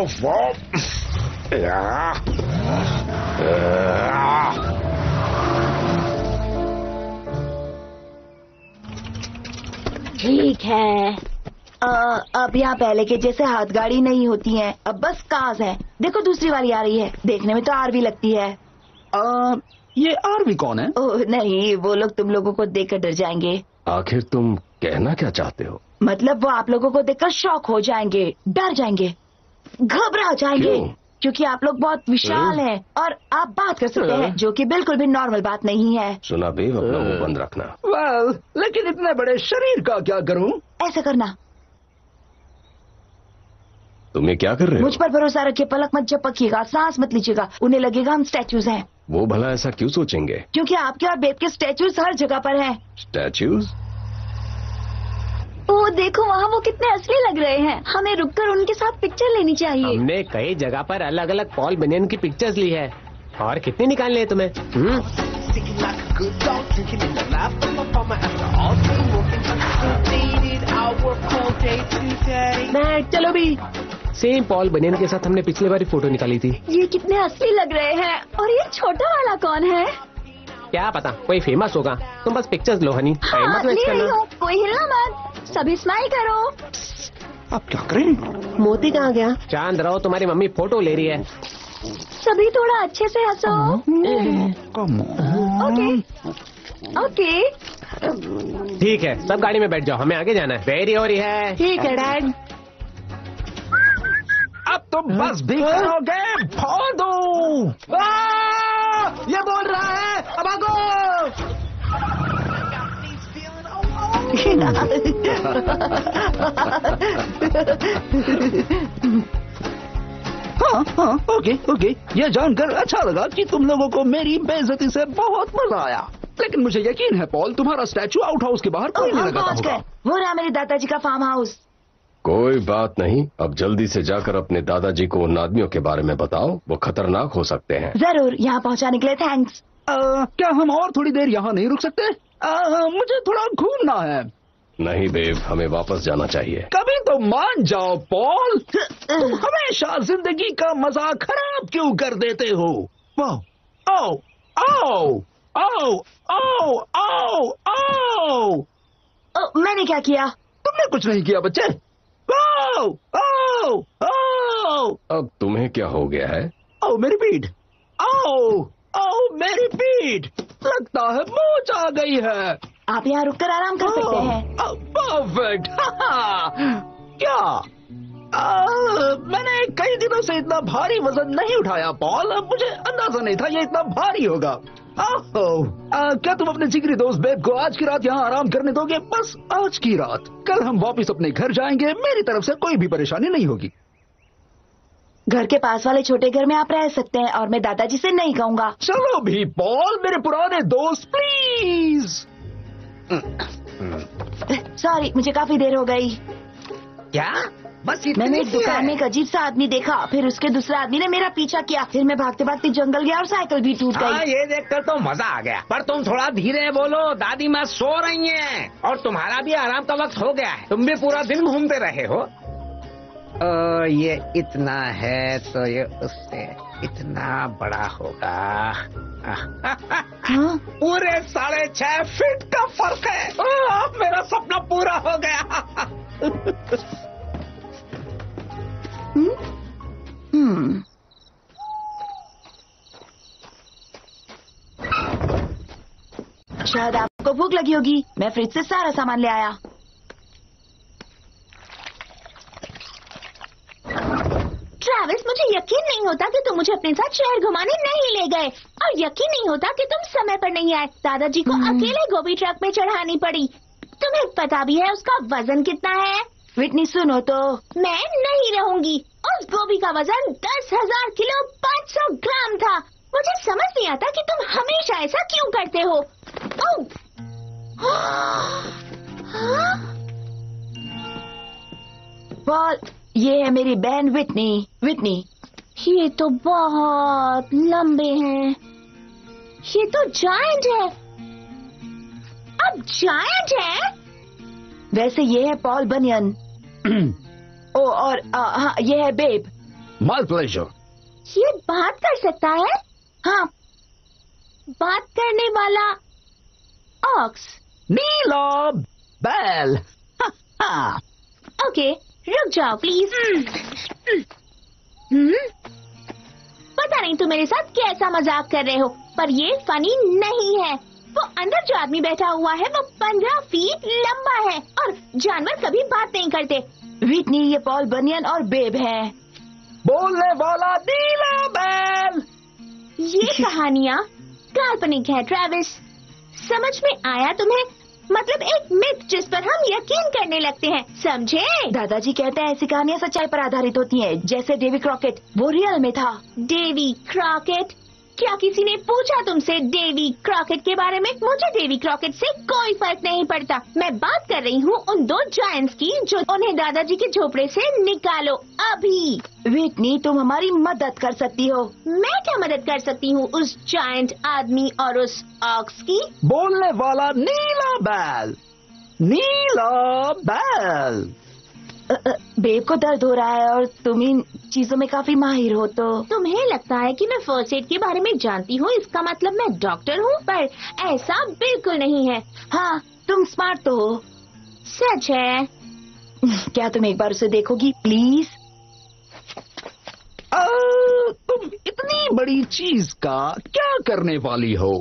ठीक है। आ, अब यहाँ पहले के जैसे हाथ गाड़ी नहीं होती हैं, अब बस कार्स हैं। देखो दूसरी वाली आ रही है, देखने में तो आर भी लगती है। आ, ये आरवी कौन है? ओह नहीं, वो लोग तुम लोगों को देखकर डर जाएंगे। आखिर तुम कहना क्या चाहते हो? मतलब वो आप लोगों को देखकर शॉक हो जाएंगे, डर जाएंगे, घबरा जाएंगे। क्यों? क्योंकि आप लोग बहुत विशाल हैं और आप बात कर सकते हैं, जो कि बिल्कुल भी नॉर्मल बात नहीं है। सुना बेब, अपना मुंह बंद रखना। वेल, लेकिन इतने बड़े शरीर का क्या करूं? ऐसा करना। तुम ये क्या कर रहे हो? मुझ पर भरोसा रखिए, पलक मत झपकिएगा, सांस मत लीजिएगा। उन्हें लगेगा हम स्टैचूज हैं। वो भला ऐसा क्यों सोचेंगे? क्योंकि आपके और बेब के स्टैचूज हर जगह पर हैं। स्टैचूज? ओ देखो वहाँ वो कितने असली लग रहे हैं। हमें रुककर उनके साथ पिक्चर लेनी चाहिए। हमने कई जगह पर अलग अलग पॉल बनियन की पिक्चर्स ली है। और कितने निकालने हैं तुम्हें? हम्म? मैं चलो भी। सेम पॉल बनियन के साथ हमने पिछले बार फोटो निकाली थी। ये कितने असली लग रहे हैं। और ये छोटा वाला कौन है? क्या पता, कोई फेमस होगा। तुम बस पिक्चर्स लो हनी। टाइम मत वेस्ट करना। कोई हिलना मत, सभी स्माइल करो। अब क्या करें? मोती कहाँ गया? चांद रहो, तुम्हारी मम्मी फोटो ले रही है। सभी थोड़ा अच्छे से हंसो। ओके ओके ठीक है, सब गाड़ी में बैठ जाओ, हमें आगे जाना है। देरी हो रही है। ठीक है डैड। अब तुम बस भी करोगे? फोड़ दो। ये बोल रहा है, अब आगो। हाँ हाँ ओके ओके, ये जानकर अच्छा लगा कि तुम लोगों को मेरी बेइज्जती से बहुत मजा आया। लेकिन मुझे यकीन है पॉल, तुम्हारा स्टैचू आउट हाउस के बाहर कोई नहीं लगाता होगा। वो रहा मेरे दादाजी का फार्म हाउस। कोई बात नहीं, अब जल्दी से जाकर अपने दादाजी को उन आदमियों के बारे में बताओ, वो खतरनाक हो सकते हैं। जरूर, यहाँ पहुँचाने के लिए थैंक्स। क्या हम और थोड़ी देर यहाँ नहीं रुक सकते? आ, मुझे थोड़ा घूमना है। नहीं बेब, हमें वापस जाना चाहिए। कभी तो मान जाओ पॉल, तुम हमेशा जिंदगी का मजा खराब क्यों कर देते हो? ओ ओ ओ ओ ओ ओ ओ मैंने क्या किया? तुमने कुछ नहीं किया बच्चे। ओ ओ ओ अब तुम्हें क्या हो गया है? ओ मेरी पीठ। ओ ओ मेरी पीठ, लगता है मोच आ गई है। आप यहाँ रुककर आराम कर सकते हैं। परफेक्ट। क्या आ, मैंने कई दिनों से इतना भारी वजन नहीं उठाया पॉल, मुझे अंदाजा नहीं था ये इतना भारी होगा। ओह, क्या तुम अपने जिगरी दोस्त बेब को आज की रात यहाँ आराम करने दोगे? बस आज की रात, कल हम वापस अपने घर जाएंगे। मेरी तरफ से कोई भी परेशानी नहीं होगी। घर के पास वाले छोटे घर में आप रह सकते हैं और मैं दादाजी से नहीं कहूँगा। चलो भी पॉल, मेरे पुराने दोस्त प्लीज। सॉरी, मुझे काफी देर हो गई। क्या? बस मैंने एक दुकान में एक अजीब सा आदमी देखा, फिर उसके दूसरे आदमी ने मेरा पीछा किया, फिर मैं भागते भागते जंगल गया और साइकिल भी टूट गई। ये देखकर तो मजा आ गया, पर तुम थोड़ा धीरे बोलो, दादी माँ सो रही हैं और तुम्हारा भी आराम का वक्त हो गया है। तुम भी पूरा दिन घूमते रहे हो। ओ, ये इतना है तो ये उससे इतना बड़ा होगा। हाँ? पूरे साढ़े छह फीट का फर्क है। ओ, अब मेरा सपना पूरा हो गया। हम्म शायद आपको भूख लगी होगी, मैं फ्रिज से सारा सामान ले आया। ट्रैविस, मुझे यकीन नहीं होता कि तुम मुझे अपने साथ शहर घुमाने नहीं ले गए, और यकीन नहीं होता कि तुम समय पर नहीं आए। दादाजी को अकेले गोभी ट्रक में चढ़ानी पड़ी। तुम्हें पता भी है उसका वजन कितना है? विटनी सुनो तो, मैं नहीं रहूंगी। उस गोभी का वजन दस हजार किलो पाँच सौ ग्राम था। मुझे समझ नहीं आता कि तुम हमेशा ऐसा क्यों करते हो। पॉल, ये है मेरी बहन विटनी। विटनी, ये तो बहुत लंबे हैं। ये तो जायंट है। अब जायंट है। वैसे ये है पॉल बनियन। ओ और आ, हाँ, ये है बेब। My pleasure. ये बात कर सकता है? हाँ, बात करने वाला ऑक्स। नीला बैल। ओके, रुक जाओ प्लीज। हम्म पता नहीं तुम मेरे साथ कैसा मजाक कर रहे हो, पर ये फनी नहीं है। वो अंदर जो आदमी बैठा हुआ है वो पंद्रह फीट लंबा है और जानवर कभी बात नहीं करते। विटनी, ये पॉल बनियन और बेब है। बोलने वाला नीला बैल। ये कहानियाँ काल्पनिक है ट्रैविस, समझ में आया तुम्हें? मतलब एक मिथ जिस पर हम यकीन करने लगते हैं, समझे? दादाजी कहते हैं ऐसी कहानियाँ सच्चाई पर आधारित होती हैं, जैसे डेवी क्रॉकेट, वो रियल में था। Davy Crockett? क्या किसी ने पूछा तुमसे डेवी क्रॉकेट के बारे में? मुझे डेवी क्रॉकेट से कोई फर्क नहीं पड़ता। मैं बात कर रही हूँ उन दो जायंट्स की जो उन्हें दादाजी के झोपड़े से निकालो अभी। विटनी, तुम हमारी मदद कर सकती हो। मैं क्या मदद कर सकती हूँ उस जायंट आदमी और उस ऑक्स की? बोलने वाला नीला बैल, नीला बैल। बेब को दर्द हो रहा है और तुम इन चीजों में काफी माहिर हो, तो तुम्हें लगता है कि मैं फर्स्ट एड के बारे में जानती हूँ, इसका मतलब मैं डॉक्टर हूँ? पर ऐसा बिल्कुल नहीं है। हाँ, तुम स्मार्ट तो हो। सच है। क्या तुम एक बार उसे देखोगी प्लीज? आ, तुम इतनी बड़ी चीज का क्या करने वाली हो?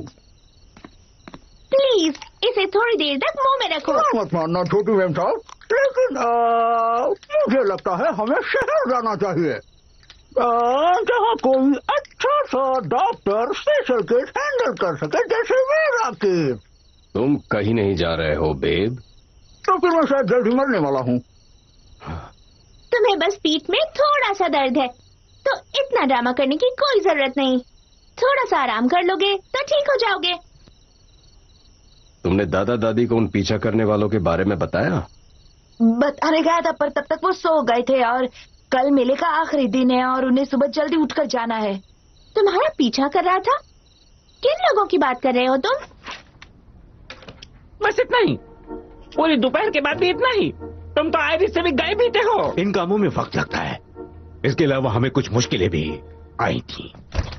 प्लीज इसे थोड़ी देर तक मुंह में रखो। मत मानना छोटू मैम साहब, लेकिन आ, मुझे लगता है हमें शहर जाना चाहिए, जहाँ कोई अच्छा सा डॉक्टर स्पेशल केस हैंडल कर सके, जैसे मेरा केस। तुम कहीं नहीं जा रहे हो बेब? तो फिर मैं शायद जल्दी मरने वाला हूँ। तुम्हें बस पीठ में थोड़ा सा दर्द है, तो इतना ड्रामा करने की कोई जरूरत नहीं। थोड़ा सा आराम कर लोगे तो ठीक हो जाओगे। तुमने दादा दादी को उन पीछा करने वालों के बारे में बताया? बताने गया था, पर तब तक वो सो गए थे और कल मेले का आखिरी दिन है और उन्हें सुबह जल्दी उठकर जाना है। तुम्हारा पीछा कर रहा था? किन लोगों की बात कर रहे हो तुम? बस इतना ही। पूरी दोपहर के बाद भी इतना ही। तुम तो आयरिस से भी गए भी थे हो। इन कामों में वक्त लगता है, इसके अलावा हमें कुछ मुश्किलें भी आई थी।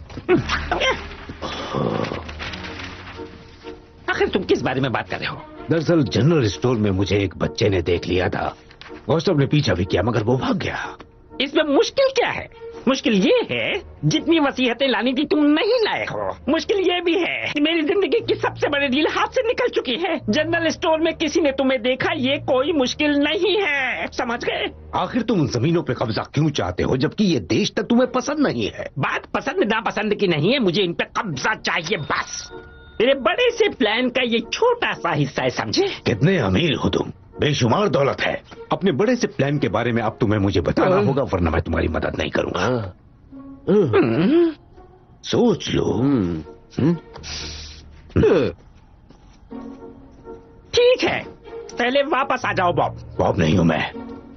आखिर तुम किस बारे में बात कर रहे हो? दरअसल जनरल स्टोर में मुझे एक बच्चे ने देख लिया था। गौस्टव ने पीछा भी किया मगर वो भाग गया। इसमें मुश्किल क्या है? मुश्किल ये है जितनी वसीयतें लानी थी तुम नहीं लाए हो। मुश्किल ये भी है कि मेरी जिंदगी की सबसे बड़ी डील हाथ से निकल चुकी है। जनरल स्टोर में किसी ने तुम्हें देखा, ये कोई मुश्किल नहीं है, समझ गए? आखिर तुम उन जमीनों पे कब्जा क्यों चाहते हो जबकि ये देश तक तुम्हें पसंद नहीं है? बात पसंद नापसंद की नहीं है, मुझे इन पे कब्जा चाहिए बस। मेरे बड़े से प्लान का ये छोटा सा हिस्सा है, समझे? कितने अमीर हो तुम, बेशुमार दौलत है। अपने बड़े से प्लान के बारे में अब तुम्हें मुझे बताना होगा, वरना मैं तुम्हारी मदद नहीं करूंगा। सोच लो। ठीक है, पहले वापस आ जाओ बॉब। बॉब नहीं हूं मैं।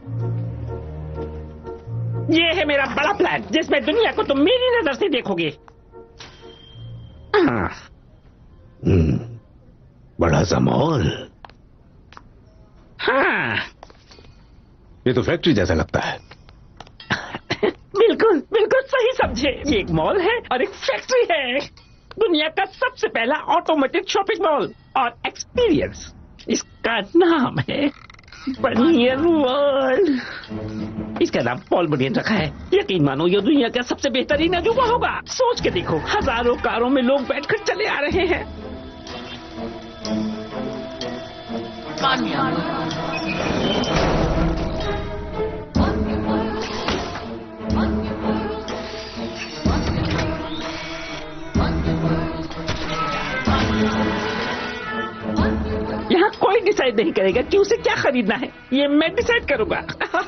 ये है मेरा बड़ा प्लान जिसमें दुनिया को तुम मेरी नजर से देखोगे। हाँ। हम्म, बड़ा सा मॉल। हाँ, ये तो फैक्ट्री जैसा लगता है। बिल्कुल बिल्कुल सही समझे। ये एक मॉल है और एक फैक्ट्री है। दुनिया का सबसे पहला ऑटोमेटेड शॉपिंग मॉल और एक्सपीरियंस। इसका नाम है बनियन वर्ल्ड। इसका नाम पॉल बनियन रखा है। यकीन मानो ये दुनिया का सबसे बेहतरीन अजूबा होगा। सोच के देखो, हजारों कारों में लोग बैठकर चले आ रहे हैं। यहाँ कोई डिसाइड नहीं करेगा कि उसे क्या खरीदना है, ये मैं डिसाइड करूंगा।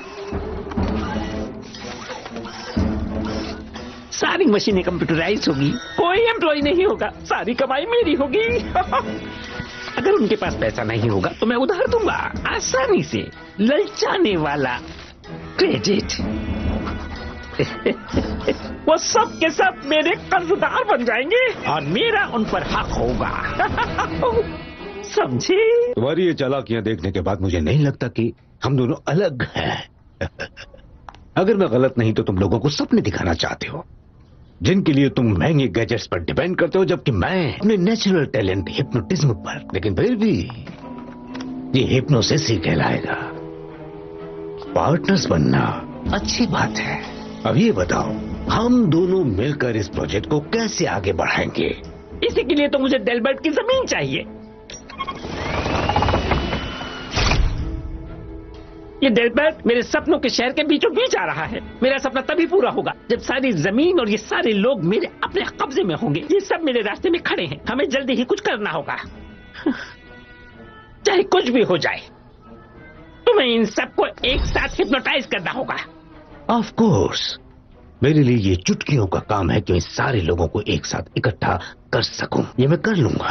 सारी मशीनें कंप्यूटराइज होगी, कोई एम्प्लॉय नहीं होगा, सारी कमाई मेरी होगी। अगर उनके पास पैसा नहीं होगा तो मैं उधार दूंगा, आसानी से ललचाने वाला क्रेडिट। वो सब के सब मेरे कर्जदार बन जाएंगे और मेरा उन पर हक होगा। समझे? तुम्हारी ये चालाकियां देखने के बाद मुझे नहीं लगता कि हम दोनों अलग हैं। अगर मैं गलत नहीं तो तुम लोगों को सपने दिखाना चाहते हो जिनके लिए तुम महंगे गैजेट्स पर डिपेंड करते हो, जबकि मैं अपने नेचुरल टैलेंट हिप्नोटिज्म पर। लेकिन फिर भी ये हिप्नोसिस ही कहलाएगा। पार्टनर्स बनना अच्छी बात है। अब ये बताओ, हम दोनों मिलकर इस प्रोजेक्ट को कैसे आगे बढ़ाएंगे? इसी के लिए तो मुझे डेलबर्ट की जमीन चाहिए। ये डेलबर्ट मेरे सपनों के शहर के बीचों बीच आ रहा है। मेरा सपना तभी पूरा होगा जब सारी जमीन और ये सारे लोग मेरे अपने कब्जे में होंगे। ये सब मेरे रास्ते में खड़े हैं, हमें जल्दी ही कुछ करना होगा, चाहे कुछ भी हो जाए। तुम्हें इन सबको एक साथ हिप्नोटाइज करना होगा। ऑफ कोर्स, मेरे लिए ये चुटकियों का काम है कि मैं सारे लोगों को एक साथ इकट्ठा कर सकूं। ये मैं कर लूंगा।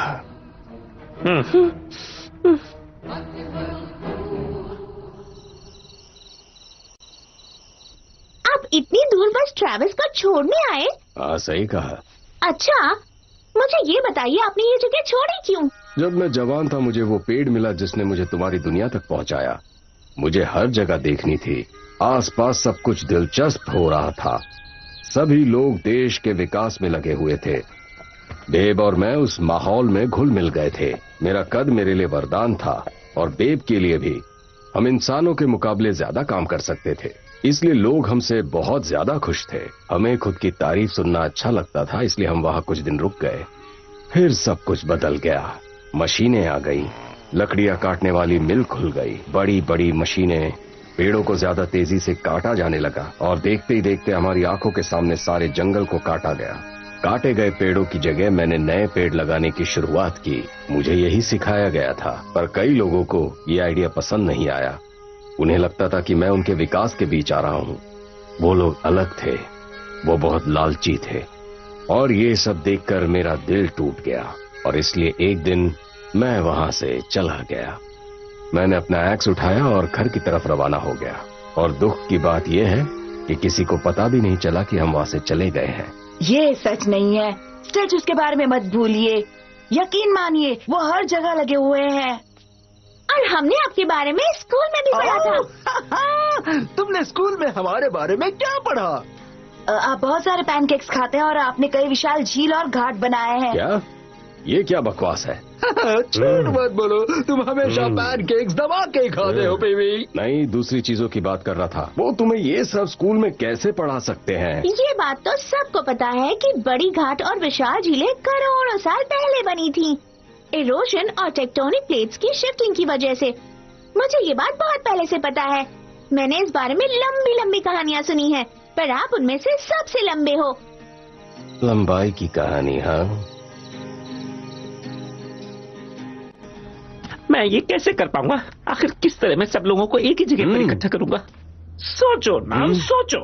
आप इतनी दूर बस ट्रैविस को छोड़ने आए? हाँ, सही कहा। अच्छा, मुझे ये बताइए आपने ये जगह छोड़ी क्यों? जब मैं जवान था मुझे वो पेड़ मिला जिसने मुझे तुम्हारी दुनिया तक पहुंचाया। मुझे हर जगह देखनी थी। आसपास सब कुछ दिलचस्प हो रहा था। सभी लोग देश के विकास में लगे हुए थे। बेब और मैं उस माहौल में घुल मिल गए थे। मेरा कद मेरे लिए वरदान था और बेब के लिए भी। हम इंसानों के मुकाबले ज्यादा काम कर सकते थे, इसलिए लोग हमसे बहुत ज्यादा खुश थे। हमें खुद की तारीफ सुनना अच्छा लगता था, इसलिए हम वहां कुछ दिन रुक गए। फिर सब कुछ बदल गया। मशीनें आ गई, लकड़ियां काटने वाली मिल खुल गई। बड़ी बड़ी मशीनें, पेड़ों को ज्यादा तेजी से काटा जाने लगा और देखते ही देखते हमारी आंखों के सामने सारे जंगल को काटा गया। काटे गए पेड़ों की जगह मैंने नए पेड़ लगाने की शुरुआत की। मुझे यही सिखाया गया था, पर कई लोगों को ये आइडिया पसंद नहीं आया। उन्हें लगता था कि मैं उनके विकास के बीच आ रहा हूँ। वो लोग अलग थे, वो बहुत लालची थे और ये सब देखकर मेरा दिल टूट गया और इसलिए एक दिन मैं वहां से चला गया। मैंने अपना एक्स उठाया और घर की तरफ रवाना हो गया और दुख की बात यह है कि किसी को पता भी नहीं चला कि हम वहां से चले गए हैं। ये सच नहीं है। स्टैचूज के बारे में मत भूलिए, यकीन मानिए वो हर जगह लगे हुए हैं। और हमने आपके बारे में स्कूल में भी पढ़ा था। तुमने स्कूल में हमारे बारे में क्या पढ़ा? आप बहुत सारे पैनकेक्स खाते हैं और आपने कई विशाल झील और घाट बनाए हैं। क्या? ये क्या बकवास है? झूठ मत बोलो, तुम हमेशा पैनकेक्स दबा के खाते हो बेबी। नहीं, दूसरी चीजों की बात कर रहा था। वो तुम्हें ये सब स्कूल में कैसे पढ़ा सकते हैं? ये बात तो सबको पता है कि बड़ी घाट और विशाल झीलें करोड़ों साल पहले बनी थी, इरोजन और टेक्टोनिक प्लेट्स की शिफ्टिंग की वजह से। मुझे ये बात बहुत पहले से पता है। मैंने इस बारे में लंबी लंबी कहानियाँ सुनी है, पर आप उनमें से सबसे लंबे हो। लंबाई की कहानी? हाँ, मैं ये कैसे कर पाऊंगा? आखिर किस तरह मैं सब लोगों को एक ही जगह पर इकट्ठा करूंगा? सोचो ना, सोचो।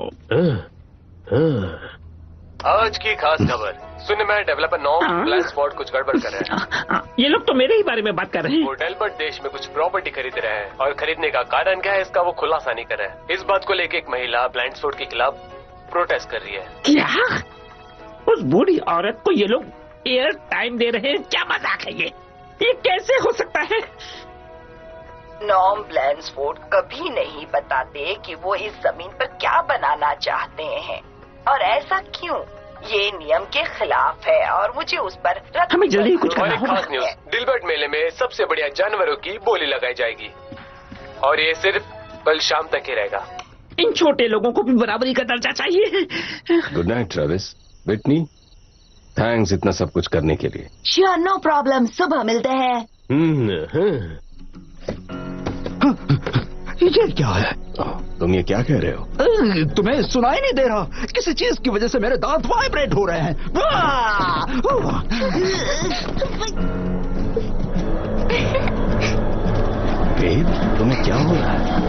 आज की खास खबर सुने, मैं डेवलपर नॉर्म ब्लैंसफोर्ड कुछ गड़बड़ कर रहे हैं। ये लोग तो मेरे ही बारे में बात कर रहे हैं। वो डेलबर्ट देश में कुछ प्रॉपर्टी खरीद रहे हैं और खरीदने का कारण क्या है इसका वो खुलासा नहीं कर रहे हैं। इस बात को लेकर एक महिला ब्लैंसफोर्ड के खिलाफ प्रोटेस्ट कर रही है। क्या? उस बूढ़ी औरत को ये लोग एयर टाइम दे रहे हैं? क्या मजाक है ये? ये कैसे हो सकता है? नॉर्म ब्लैंसफोर्ड कभी नहीं बताते कि वो इस जमीन पर क्या बनाना चाहते हैं और ऐसा क्यों। ये नियम के खिलाफ है और मुझे उस पर हमें जल्दी कुछ करना होगा। खास न्यूज, डिलबर्ट मेले में सबसे बढ़िया जानवरों की बोली लगाई जाएगी और ये सिर्फ कल शाम तक ही रहेगा। इन छोटे लोगों को भी बराबरी का दर्जा चाहिए। Good night Travis. Whitney, thanks इतना सब कुछ करने के लिए। Sure, no problem. सुबह मिलते हैं। ये क्या है? तुम ये क्या कह रहे हो? तुम्हें सुनाई नहीं दे रहा? किसी चीज की वजह से मेरे दांत वाइब्रेट हो रहे हैं। बेब, तुम्हें क्या हो रहा है?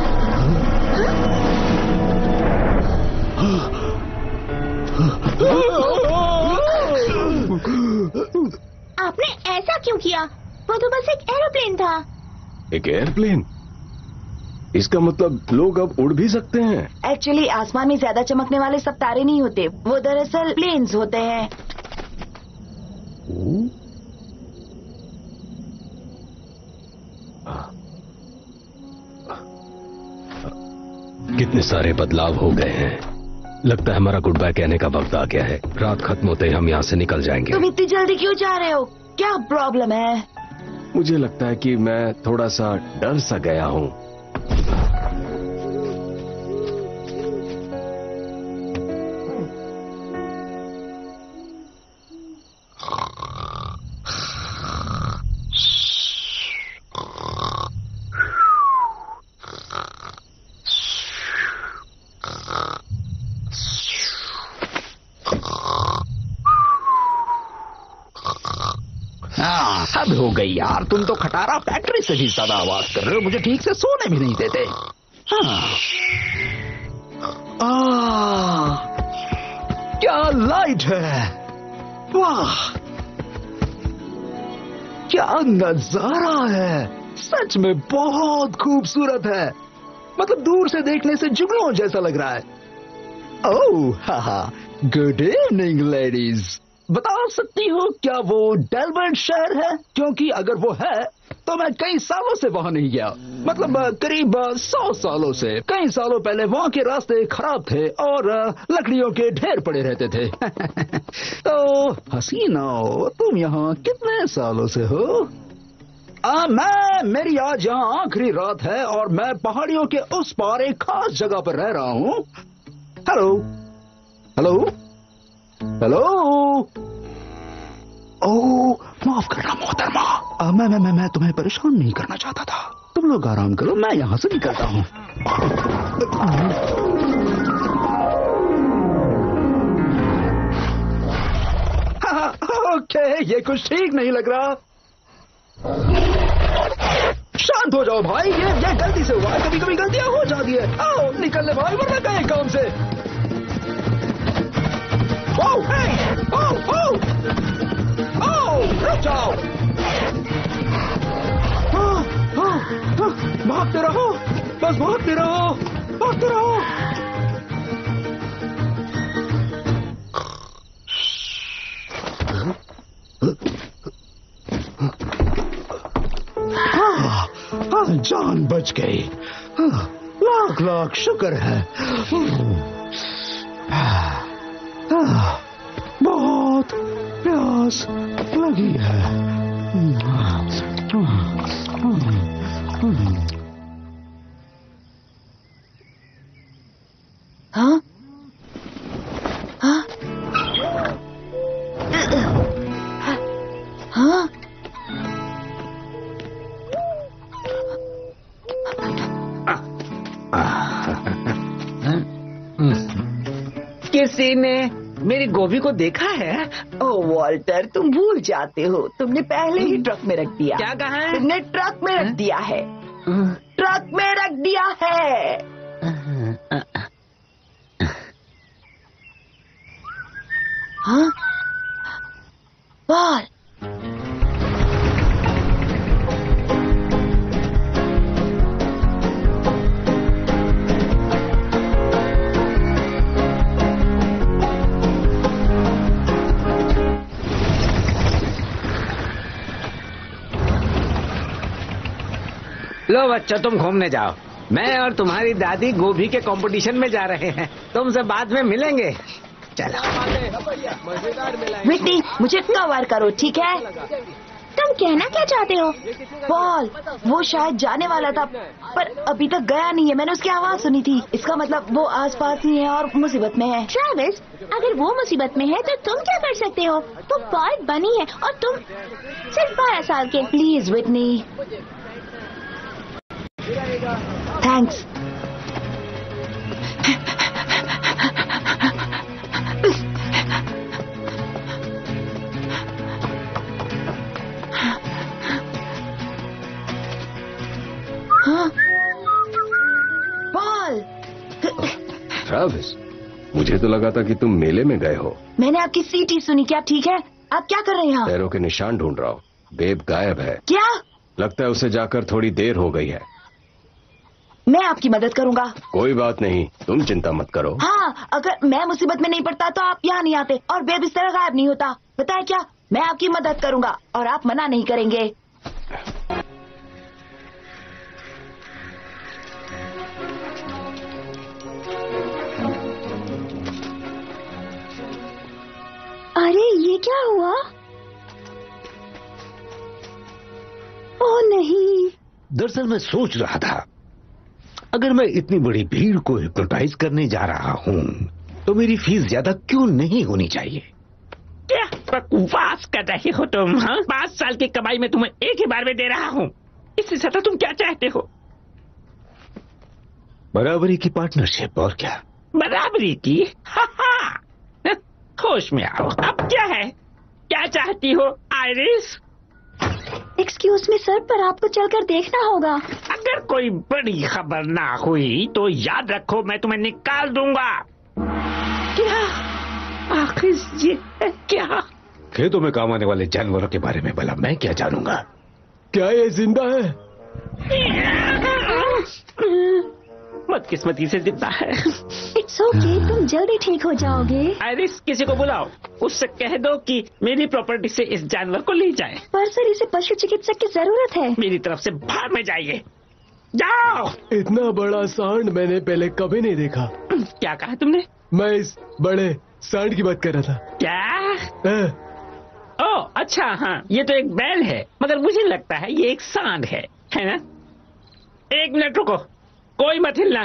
आपने ऐसा क्यों किया? वो तो बस एक एरोप्लेन था। एक एयरप्लेन? इसका मतलब लोग अब उड़ भी सकते हैं? एक्चुअली आसमान में ज्यादा चमकने वाले सब तारे नहीं होते, वो दरअसल प्लेन्स होते हैं। कितने सारे बदलाव हो गए हैं। लगता है हमारा गुड बाय कहने का वक्त आ गया है। रात खत्म होते ही हम यहाँ से निकल जाएंगे। तुम इतनी जल्दी क्यों जा रहे हो? क्या प्रॉब्लम है? मुझे लगता है कि मैं थोड़ा सा डर सा गया हूँ। हद हो गई यार, तुम तो खटारा फैक्ट्री से भी ज्यादा आवाज कर रहे हो। मुझे ठीक से सोने भी नहीं देते। हाँ। लाइट है। वाह, क्या नजारा है, सच में बहुत खूबसूरत है। मतलब दूर से देखने से जुगनू जैसा लग रहा है। ओह, हाहा, गुड इवनिंग लेडीज। बता सकती हो क्या वो डेलबर्ट शहर है? क्योंकि अगर वो है तो मैं कई सालों से वहां नहीं गया। मतलब करीब सौ सालों से। कई सालों पहले वहां के रास्ते खराब थे और लकड़ियों के ढेर पड़े रहते थे। तो हसीना, तुम यहाँ कितने सालों से हो? आ, मैं मेरी आज यहाँ आखिरी रात है और मैं पहाड़ियों के उस पार एक खास जगह पर रह रहा हूँ। Hello hello hello. ओह, माफ करना मोहतरमा, आ, मैं मैं मैं मैं तुम्हें परेशान नहीं करना चाहता था। तुम लोग आराम करो, मैं यहाँ से निकलता हूँ। ओके, ये कुछ ठीक नहीं लग रहा। शांत हो जाओ भाई, ये ये गलती से हुआ है। कभी कभी गलतियां हो जाती है। आओ निकल ले भाई, वरना गए काम से। ओह, हे, ओह, ओह, ओह, रुक जाओ। हाँ, हाँ, हाँ, भागते रहो, बस भागते रहो, भागते रहो। हाँ, हाँ, जान बच गई। हाँ, लाख लाख शुक्र है। हाँ, हाँ, बहुत प्यास लगी है। हाँ? हाँ? हाँ? किसी ने मेरी गोभी को देखा है? ओ वॉल्टर, तुम भूल जाते हो, तुमने पहले ही ट्रक में रख दिया। क्या कहा है? तुमने ट्रक में रख दिया है। ट्रक में रख दिया है। हाँ? बॉल। लो बच्चों, तुम घूमने जाओ। मैं और तुम्हारी दादी गोभी के कंपटीशन में जा रहे हैं। तुमसे बाद में मिलेंगे। चलो। विटनी, मुझे कवर करो, ठीक है? तुम कहना क्या चाहते हो? पॉल, वो शायद जाने वाला था पर अभी तक गया नहीं है। मैंने उसकी आवाज सुनी थी। इसका मतलब वो आसपास ही है और मुसीबत में है। ट्रेविस, अगर वो मुसीबत में है तो तुम क्या कर सकते हो? वो बहुत बनी है और तुम सिर्फ बारह साल के। Please Whitney. थैंक्स। हाँ? पॉल। ट्रेविस, मुझे तो लगा था कि तुम मेले में गए हो। मैंने आपकी सीटी सुनी। क्या ठीक है? आप क्या कर रहे हैं यहाँ? पैरों के निशान ढूंढ रहा हूँ। बेब गायब है। क्या? लगता है उसे जाकर थोड़ी देर हो गई है। मैं आपकी मदद करूंगा। कोई बात नहीं, तुम चिंता मत करो। हाँ, अगर मैं मुसीबत में नहीं पड़ता तो आप यहाँ नहीं आते और बेब इस तरह गायब नहीं होता। बताए क्या? मैं आपकी मदद करूंगा और आप मना नहीं करेंगे। अरे ये क्या हुआ? ओह नहीं। दरअसल मैं सोच रहा था, अगर मैं इतनी बड़ी भीड़ को हिप्नोटाइज करने जा रहा हूँ तो मेरी फीस ज्यादा क्यों नहीं होनी चाहिए? क्या बकवास कर रहे हो तुम? हाँ, पाँच साल की कमाई में तुम्हें एक ही बार में दे रहा हूँ। इससे ज्यादा तुम क्या चाहते हो? बराबरी की पार्टनरशिप, और क्या? बराबरी की? हा हा। होश में आओ। अब क्या है? क्या चाहती हो आइरिस? एक्सक्यूज मी सर, पर आपको चलकर देखना होगा। अगर कोई बड़ी खबर ना हुई तो याद रखो मैं तुम्हें निकाल दूंगा। क्या? आखिर ये क्या? खेतों में काम आने वाले जानवरों के बारे में भला मैं क्या जानूंगा? क्या ये जिंदा है? बदकिस्मती से जिंदा है। इट्स ओके, तुम जल्दी ठीक हो जाओगे। आइरिस, किसी को बुलाओ, उससे कह दो कि मेरी प्रॉपर्टी से इस जानवर को ले जाए। पर सर, इसे पशु चिकित्सक की जरूरत है। मेरी तरफ से बाहर में जाइए, जाओ। इतना बड़ा सांड मैंने पहले कभी नहीं देखा। क्या कहा तुमने? मैं इस बड़े सांड की बात कर रहा था। क्या? आ, ओ अच्छा, हाँ, ये तो एक बैल है, मगर मुझे लगता है ये एक सांड है, है ना? एक मिनट रुको, कोई मत हिलना।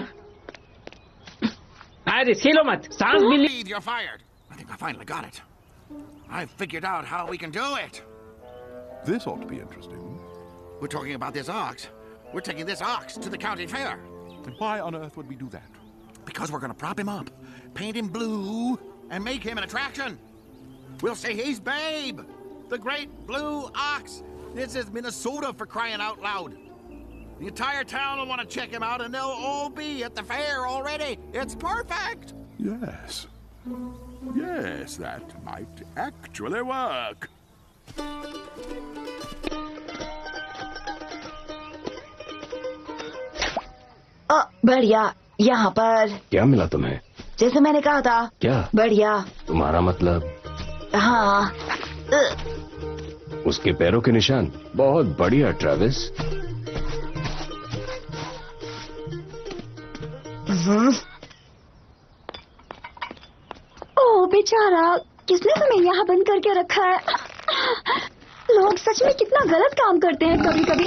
अरे हिलो मत, सांस भी ली। You're fired. I think I finally got it. I've figured out how we can do it. This ought to be interesting. We're talking about this ox. We're taking this ox to the county fair. And why on earth would we do that? Because we're going to prop him up, paint him blue, and make him an attraction. We'll say he's Babe, the great blue ox. This is Minnesota, for crying out loud. The entire town will want to check him out, and they'll all be at the fair already. It's perfect. Yes. Yes, that might actually work. आ, बढ़िया, यहाँ पर। क्या मिला तुम्हें? जैसे मैंने कहा था। क्या? बढ़िया। तुम्हारा मतलब? हाँ। उसके पैरों के निशान बहुत बढ़िया, ट्रेविस। ओह बेचारा, किसने तुम्हें यहाँ बंद करके रखा है? लोग सच में कितना गलत काम करते हैं कभी कभी।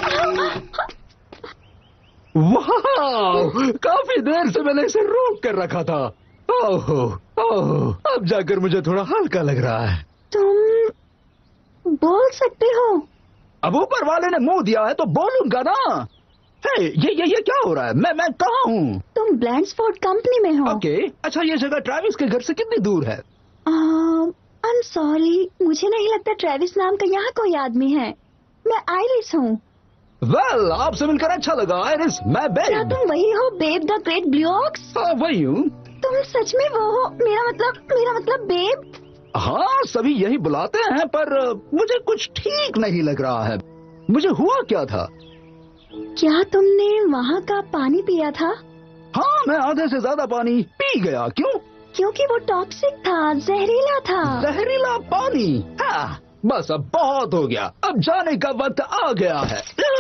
वाह, काफी देर से मैंने इसे रोक कर रखा था। ओह, ओह, अब जाकर मुझे थोड़ा हल्का लग रहा है। तुम बोल सकते हो? अब ऊपर वाले ने मुंह दिया है तो बोलूंगा ना। हे, ये ये ये क्या हो रहा है? मैं मैं कहाँ हूँ? तुम ब्लैंड्सफोर्ड कंपनी में हो। ओके, अच्छा, ये जगह ट्रेविस के घर से कितनी दूर है? आई एम सॉरी, मुझे नहीं लगता ट्रेविस नाम का यहाँ कोई आदमी है। मैं आइरिस हूँ। वेल, आपसे मिलकर अच्छा लगा आइरिस। मैं बेब। क्या तुम वही हो, Babe the great blue ox? हाँ, वही हूँ। तुम सच में वो हो? मेरा मतलब मेरा मतलब बेब। हाँ, सभी यही बुलाते हैं, पर मुझे कुछ ठीक नहीं लग रहा है। मुझे हुआ क्या था? क्या तुमने वहाँ का पानी पिया था? हाँ, मैं आधे से ज्यादा पानी पी गया। क्यों? क्योंकि वो टॉक्सिक था, जहरीला था। जहरीला पानी? हाँ, बस अब बहुत हो गया, अब जाने का वक्त आ गया है।